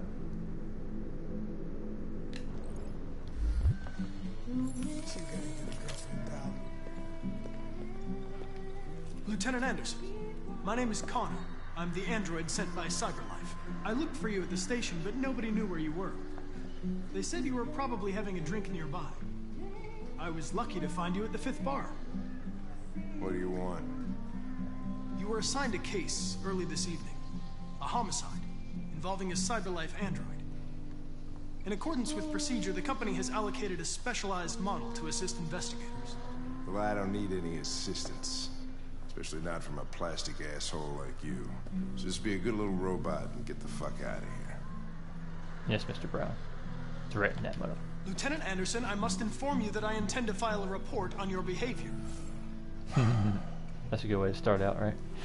Lieutenant Anderson, my name is Connor. I'm the android sent by CyberLife. I looked for you at the station, but nobody knew where you were. They said you were probably having a drink nearby. I was lucky to find you at the fifth bar. What do you want? You were assigned a case early this evening. A homicide involving a CyberLife android. In accordance with procedure, the company has allocated a specialized model to assist investigators. Well, I don't need any assistance. Especially not from a plastic asshole like you. Just be a good little robot and get the fuck out of here. Yes, Mister Brown. Threaten that mother. Lieutenant Anderson, I must inform you that I intend to file a report on your behavior. That's a good way to start out,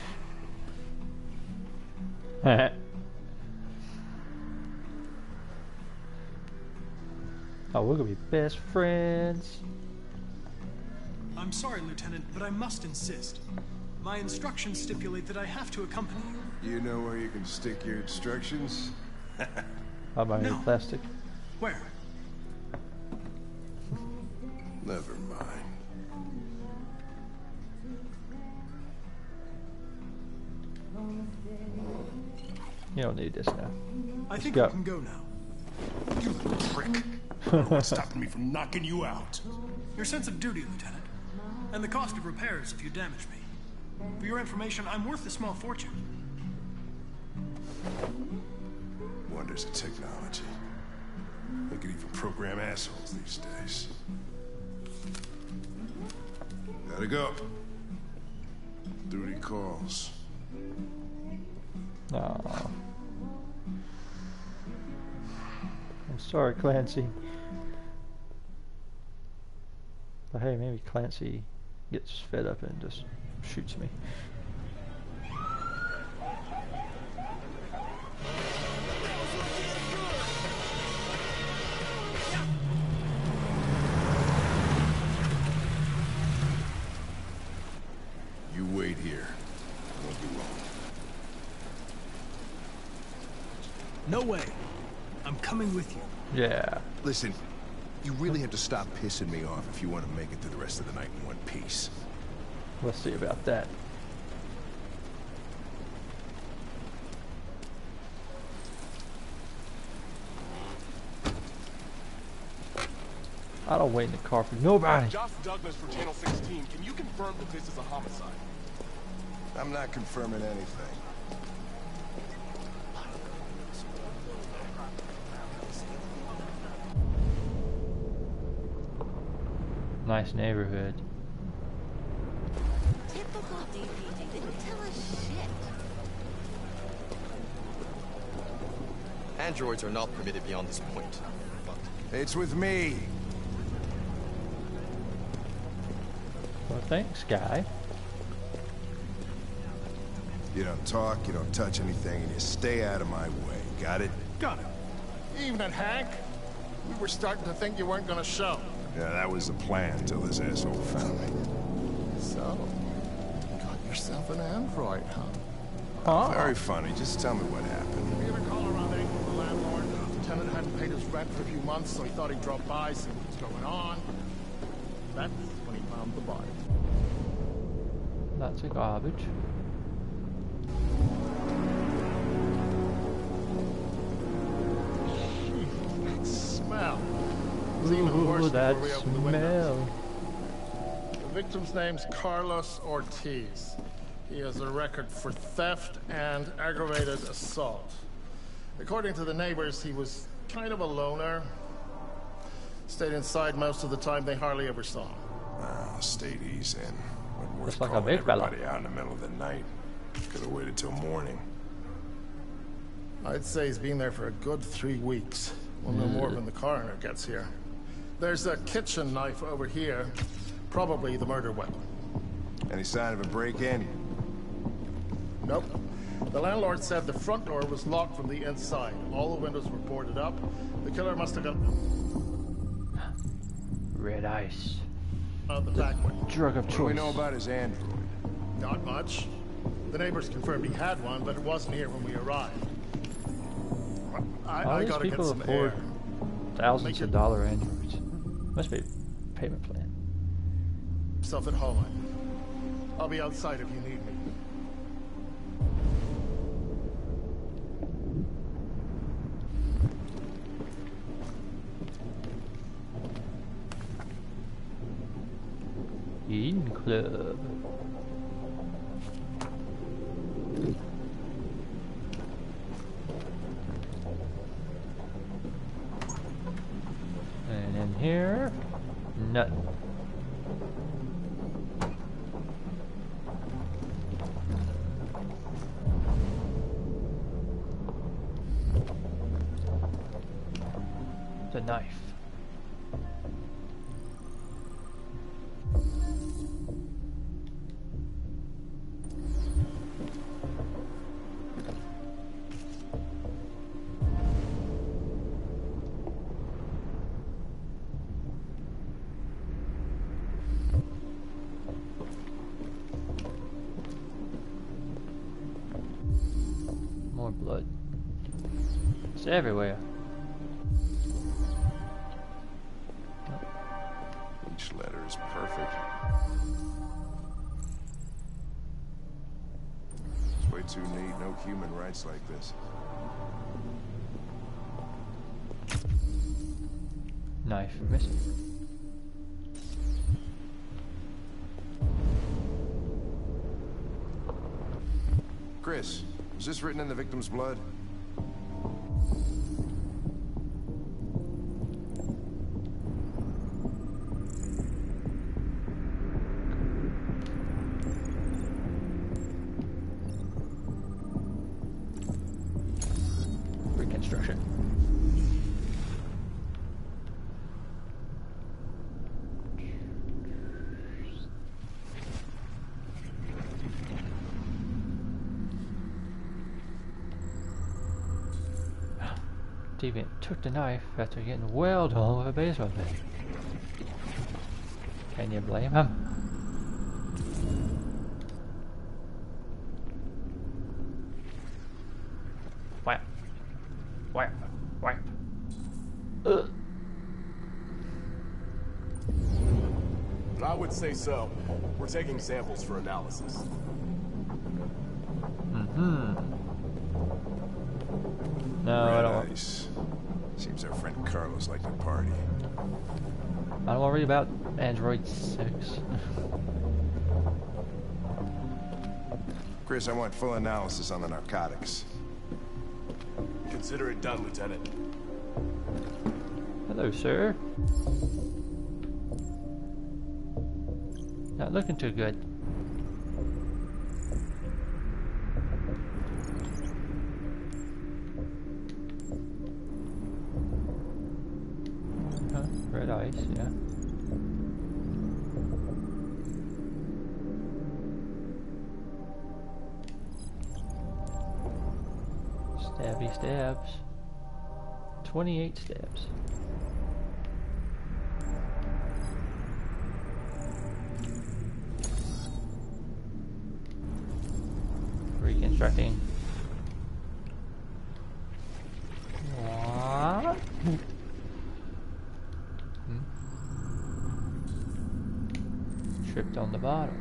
right? Oh, we're gonna be best friends. I'm sorry, Lieutenant, but I must insist. My instructions stipulate that I have to accompany you. You know where you can stick your instructions? How about No. your plastic? Where? Never mind. You don't need this now. I Let's think go. we can go now. You little prick. What's stopping me from knocking you out? Your sense of duty, Lieutenant. And the cost of repairs if you damage me. For your information, I'm worth a small fortune. Wonders of technology. They can even program assholes these days. Gotta go. Duty calls. Aw. I'm sorry, Clancy. But hey, maybe Clancy gets fed up and just shoots me. You wait here. I won't be long. No way. I'm coming with you. Yeah. Listen, you really have to stop pissing me off if you want to make it through the rest of the night in one piece. Let's see about that. I don't wait in the car for nobody. Josh Douglas from Channel sixteen. Can you confirm that this is a homicide? I'm not confirming anything. Nice neighborhood. Typical D P D. Didn't tell us shit. Androids are not permitted beyond this point. But It's with me. Well, thanks, guy. You don't talk, you don't touch anything, and you stay out of my way. Got it? Got it. Evening, Hank. We were starting to think you weren't gonna show. Yeah, that was the plan till this asshole found me. So, you got yourself an android, huh? Oh. Very funny. Just tell me what happened. We had a call around eight from the landlord. The tenant hadn't paid his rent for a few months, so he thought he'd drop by, see what's going on. That's when he found the body. That's a garbage. That smell. It was even worse Ooh, that before we opened the windows. smell. The victim's name's Carlos Ortiz. He has a record for theft and aggravated assault. According to the neighbors, he was kind of a loner. Stayed inside most of the time. They hardly ever saw him. Oh, stayed easy in. Wasn't worth Just like a calling big fella. everybody out in the middle of the night. Could have waited till morning. I'd say he's been there for a good three weeks. We'll know more when the coroner gets here. There's a kitchen knife over here. Probably the murder weapon. Any sign of a break-in? Nope. The landlord said the front door was locked from the inside. All the windows were boarded up. The killer must have got Red ice. out the back way. Drug of What choice. do we know about his android? Not much. The neighbors confirmed he had one, but it wasn't here when we arrived. I, All I these gotta get people some afford air. thousands Make of it- dollar androids. Must be a payment plan. Stuff at home. I'll be outside if you need me. Eden Club. here? Nothing. The knife. More blood. It's everywhere. Each letter is perfect. It's way too neat. No human writes like this. Knife missing. Chris, was this written in the victim's blood? Reconstruction. Deviant took the knife after getting wailed on with a baseball bat. Can you blame him? Whap. Whap. Whap. Ugh. I would say so. We're taking samples for analysis. Mm-hmm. No, I don't. Nice. Seems our friend Carlos liked the party. I don't want to read about Android six. Chris, I want full analysis on the narcotics. Consider it done, Lieutenant. Hello, sir. Not looking too good. Huh, red ice, yeah. Stabby stabs. twenty-eight stabs. Reconstructing. What? Hmm? Tripped on the bottles.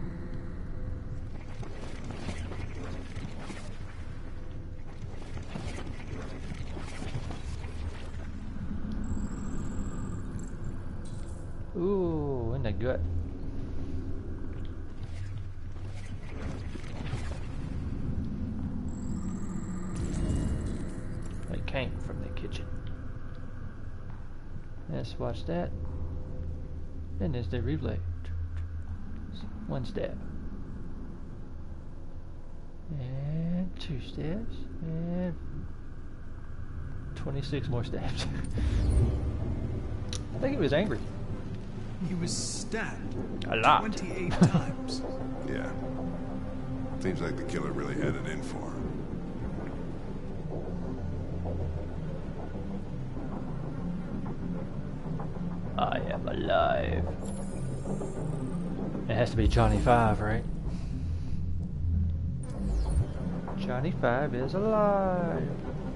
Ooh, in the gut. They came from the kitchen. Let's watch that. And there's the replay. One stab. And two stabs. And twenty-six more stabs. I think he was angry. He was stabbed a lot. twenty-eight times. Yeah. Seems like the killer really had it in for him. I am alive. It has to be Johnny Five, right? Johnny Five is alive.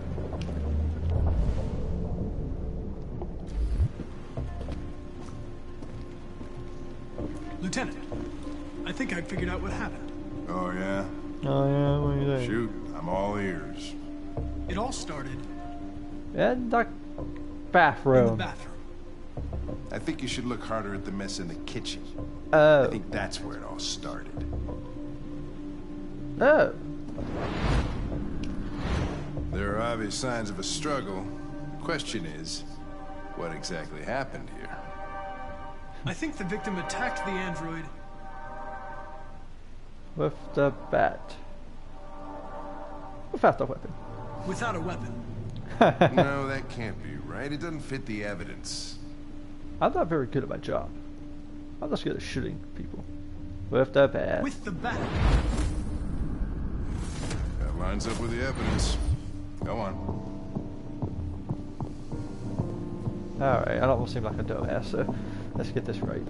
Lieutenant, I think I figured out what happened. Oh, yeah? Oh, yeah, what do you think? Shoot, I'm all ears. It all started in the bathroom. In the bathroom. I think you should look harder at the mess in the kitchen. Oh. I think that's where it all started. Oh. There are obvious signs of a struggle. Question is, what exactly happened here. I think the victim attacked the android with the bat. Without the weapon. Without a weapon. No, that can't be right. It doesn't fit the evidence. I'm not very good at my job. I'm just good at shooting people. With the bat. With the bat. That lines up with the evidence. Go on. Alright, I don't want to seem like a dumbass, so let's get this right.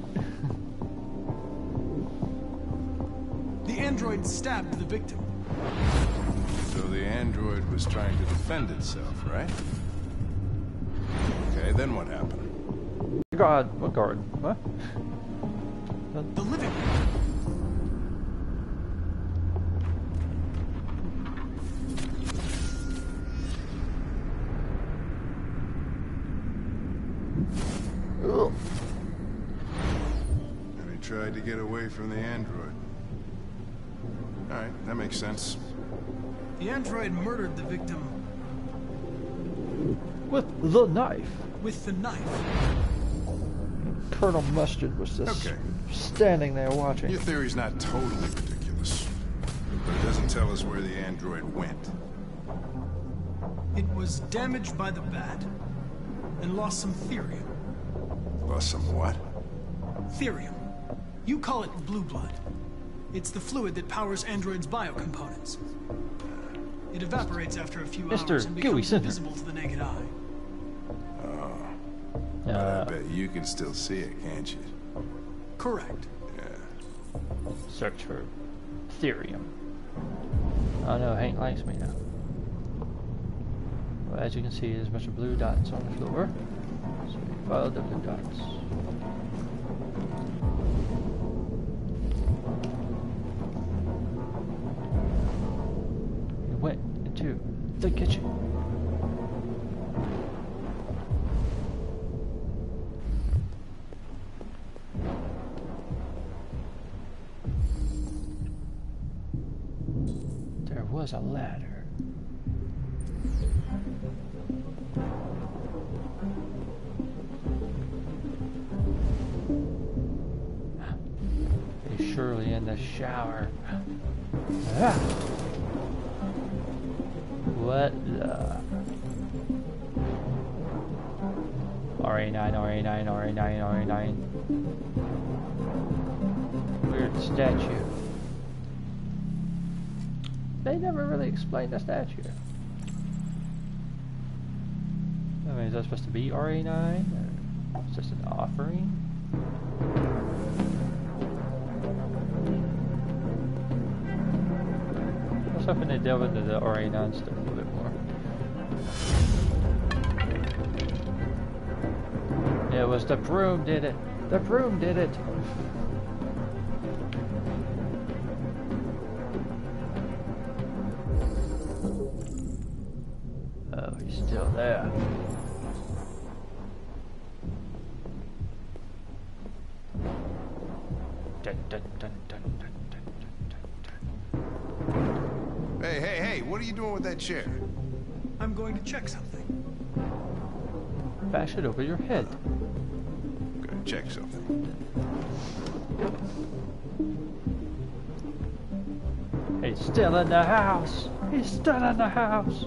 The android stabbed the victim. So the android was trying to defend itself, right? Okay, then what happened? God, what garden? What? The living room. Ugh. And he tried to get away from the android. Alright, that makes sense. The android murdered the victim. With the knife? With the knife. Colonel Mustard was just okay. standing there watching. Your theory's not totally ridiculous, but it doesn't tell us where the android went. It was damaged by the bat and lost some therium. Lost some what? Therium. You call it blue blood. It's the fluid that powers androids' biocomponents. It evaporates after a few Mister hours and becomes Gooey invisible to the naked eye. Oh. Uh, But I bet you can still see it, can't you? Correct. Yeah. Search for therium. Oh no, Hank likes me now. Well, as you can see, there's a bunch of blue dots on the floor. So we follow the blue dots. We went into the kitchen. There was a ladder. He's surely in the shower. Ah. What the? R A nine, R A nine, R A nine, R A nine. Weird statue. They never really explained the statue. I mean, is that supposed to be R A nine? Or is this an offering? I was hoping they'd delve into the R A nine stuff a little bit more. It was the broom did it. The broom did it. Oh, he's still there. Dun, dun, dun, dun, dun, dun, dun, dun. Hey, hey, hey, what are you doing with that chair? I'm going to check something. Bash it over your head. I'm gonna check something. He's still in the house. He's still in the house.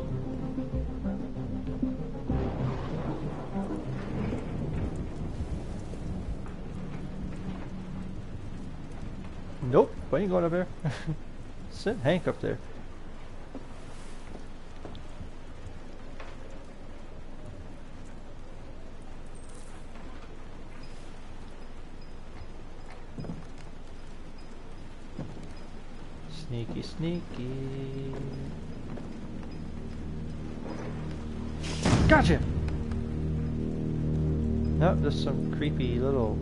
Nope, we ain't going up there. Send Hank up there. Sneaky, sneaky. Gotcha! Nope, just some creepy little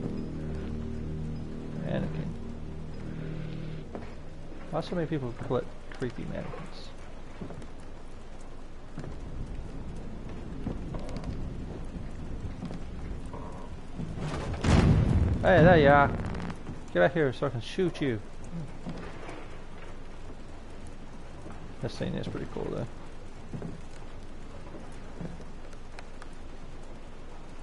mannequin. Why so many people collect creepy mannequins? Hey, there you are. Get back here so I can shoot you. This thing is pretty cool though.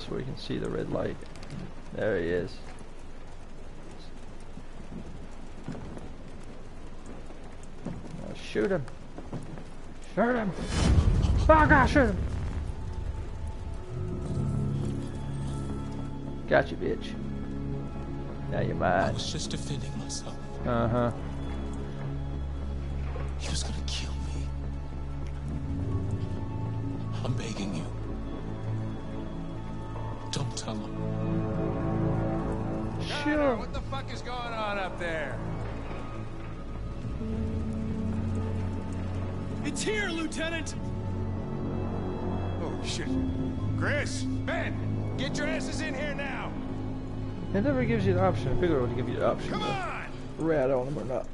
place where you can see the red light. There he is. Now shoot him. Shoot him. Oh gosh, shoot him. Got you, bitch. Now you're mine. I was just defending myself. Uh-huh. He was gonna kill me. I'm begging you. Don't tell him. Sure. What the fuck is going on up there? It's here, Lieutenant! Oh, shit. Chris, Ben, get your asses in here now. It never gives you the option. I figure it would give you the option. Come on! Rat on them or not.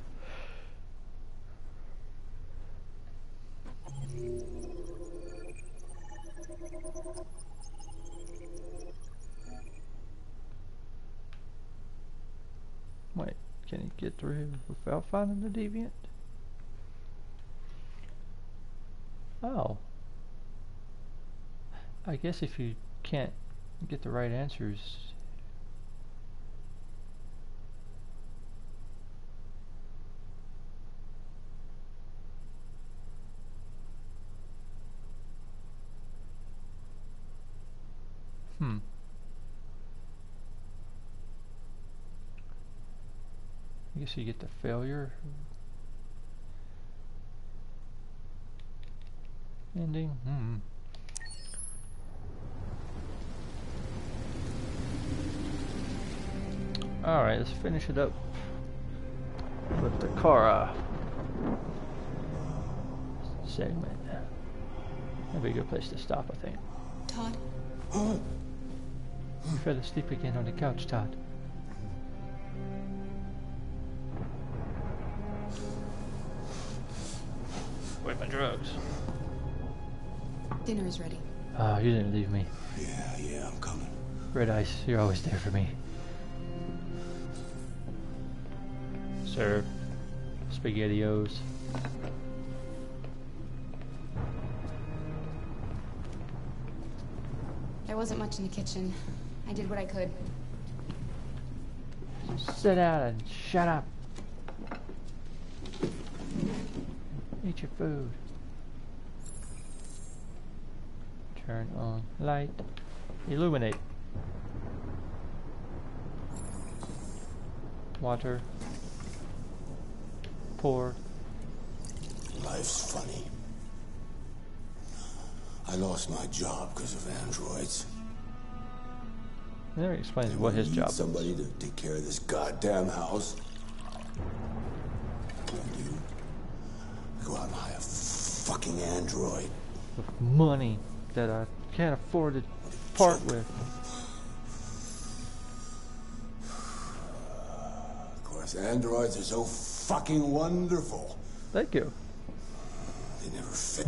Wait, can he get through here without finding the deviant? Oh. I guess if you can't get the right answers. Hmm. I guess you get the failure ending. Hmm. Alright, let's finish it up with the Kara segment. That'd be a good place to stop, I think. Todd? You fell asleep again on the couch, Todd. Where's my drugs? Dinner is ready. Oh, you didn't leave me. Yeah, yeah, I'm coming. Red Ice, you're always there for me. Sir, SpaghettiOs. There wasn't much in the kitchen. I did what I could. Sit down and shut up. Eat your food. Turn on light. Illuminate. Water. Pour. Life's funny. I lost my job because of androids. It never explains what his job is. Somebody to take care of this goddamn house. And you go out and hire a fucking android. With money that I can't afford to part with. Of course, androids are so fucking wonderful. Thank you. They never fit.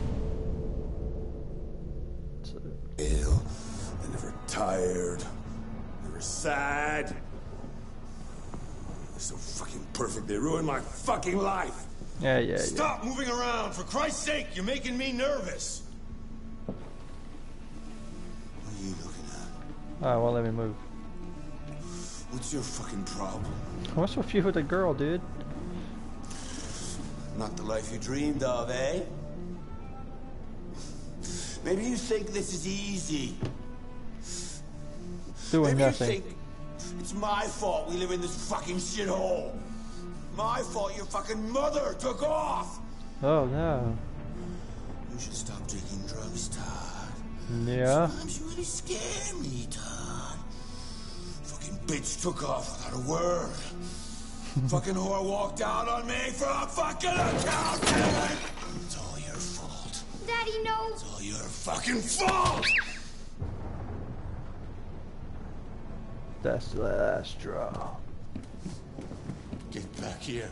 Ill. They're never tired. Never sad. They're so fucking perfect. They ruined my fucking life. Yeah, yeah, Stop yeah. moving around. For Christ's sake, you're making me nervous. What are you looking at? Alright, well, let me move. What's your fucking problem? What's with you with the girl, dude? Not the life you dreamed of, eh? Maybe you think this is easy. Doing Maybe nothing. you think it's my fault we live in this fucking shithole. My fault your fucking mother took off. Oh no. You should stop taking drugs, Todd. Yeah. Sometimes you really scare me, Todd. Fucking bitch took off without a word. Fucking whore walked out on me for a fucking accountant. It's all your fault. Daddy, no. It's all your fucking fault. That's the last straw. Get back here.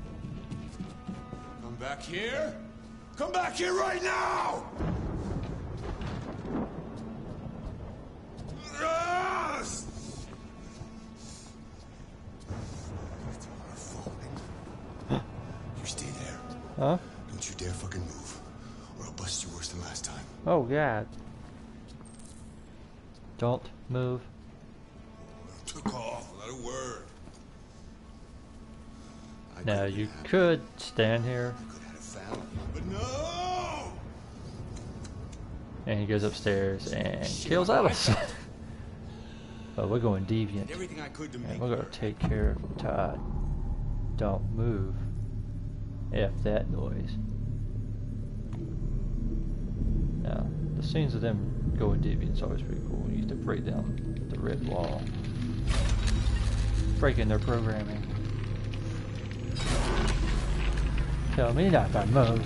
Come back here. Come back here right now. Yes! It's our fault. You stay there. Huh? Don't you dare fucking move, or I'll bust you worse than last time. Oh god. Don't move. Took off without a word. Now you could stand here. But no! And he goes upstairs and kills Alice. But we're going deviant. Everything I could to And make we're gonna take care of Todd. Don't move. F that noise. Now, the scenes of them going deviant is always pretty cool. You get to break down the red wall. Breaking their programming. Tell me not to move.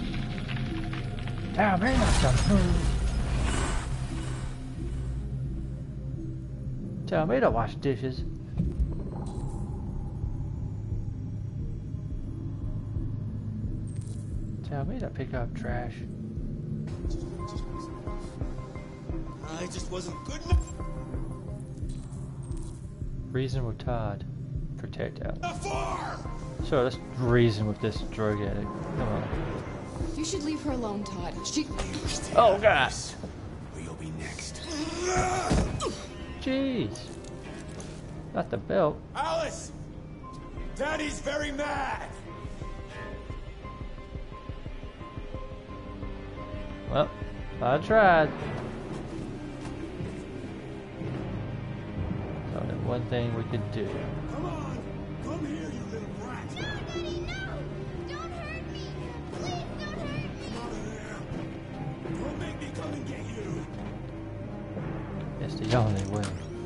Tell me not to move. Tell me to wash dishes. Tell me to pick up trash. I just wasn't good enough. Reason with Todd. Protect Alice. So let's reason with this drug addict. Come on. You should leave her alone, Todd. She. Oh, God. Or you'll be next. Jeez. Not the belt. Alice! Daddy's very mad! Well, I tried. So that one thing we could do. Come on! Come here, you little brat! Daddy, no! Don't hurt me! Please don't hurt me! Come out of there! Don't make me come and get you! It's the only way.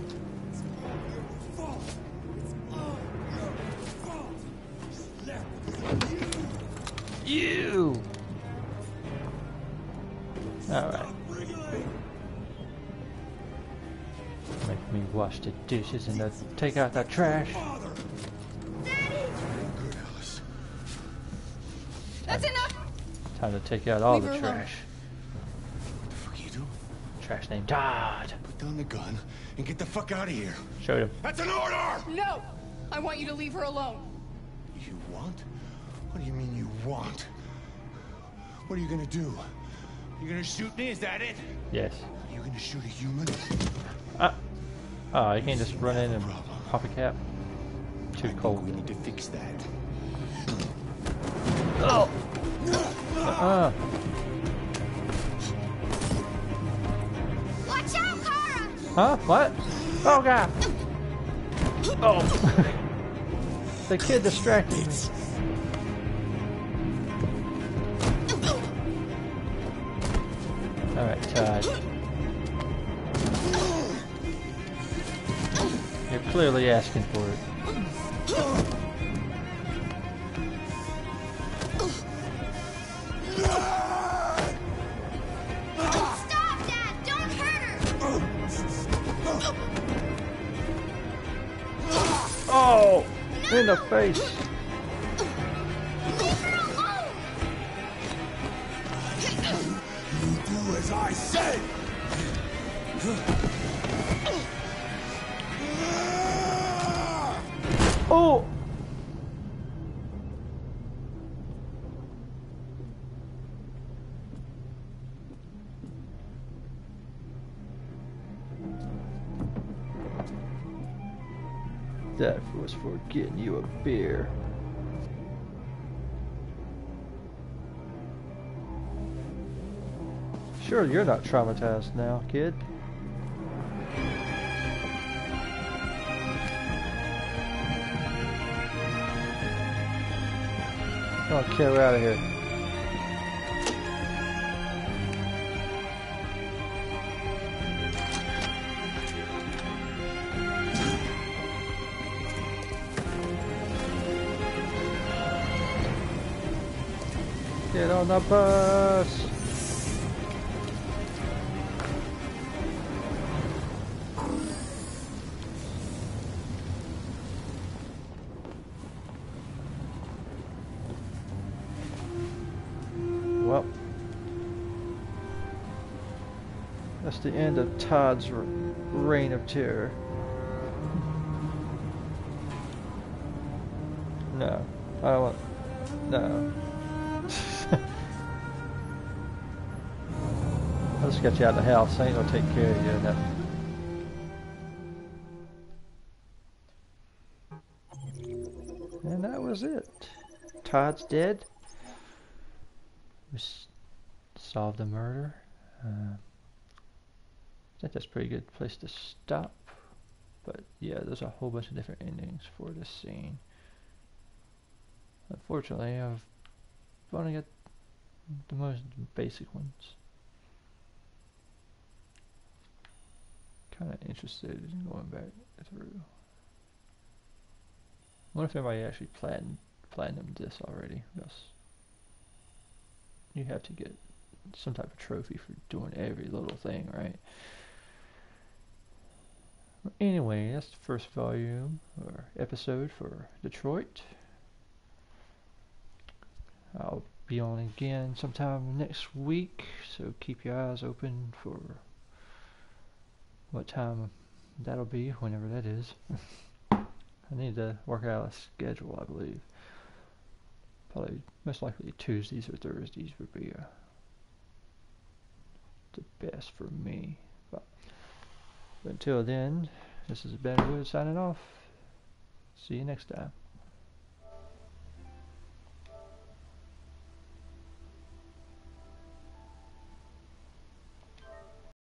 You! Alright. Make me wash the dishes and the, take out the trash. That's enough! Time to take out all Leave the her alone. trash. What the fuck are you doing? Trash named Todd. Put down the gun and get the fuck out of here. Showed him. That's an order! No! I want you to leave her alone. You want? What do you mean you want? What are you gonna do? You gonna shoot me? Is that it? Yes. Are you gonna shoot a human? Ah. Oh, you can't just run in and pop a cap. Too cold. We need to fix that. Oh! Uh-uh. Watch out, Kara! Huh? What? Oh, God! Oh! The kid distracted me. Alright, Todd. You're clearly asking for it. Stop, Dad! Don't hurt her! Oh! In the face! Leave her alone! You do as I say! Oh! That was for getting you a beer. Sure, you're not traumatized now, kid. Come on, kid, we're out of here. Get on the bus! Well, that's the end of Todd's re reign of terror. No, I don't want. No. I just got you out of the house. I ain't gonna take care of you or nothing. that was it. Todd's dead. We s solved the murder. Uh, I think that's a pretty good place to stop. But yeah, there's a whole bunch of different endings for this scene. Unfortunately, I've only got the most basic ones. Kind of interested in going back through. I wonder if anybody actually planned platinumed this already. Because you have to get some type of trophy for doing every little thing, right? Anyway, that's the first volume or episode for Detroit. I'll be on again sometime next week, so keep your eyes open for what time that'll be, whenever that is. I need to work out a schedule, I believe. Probably, most likely Tuesdays or Thursdays would be uh, the best for me. But, but until then, this is Ben Wood signing off. See you next time.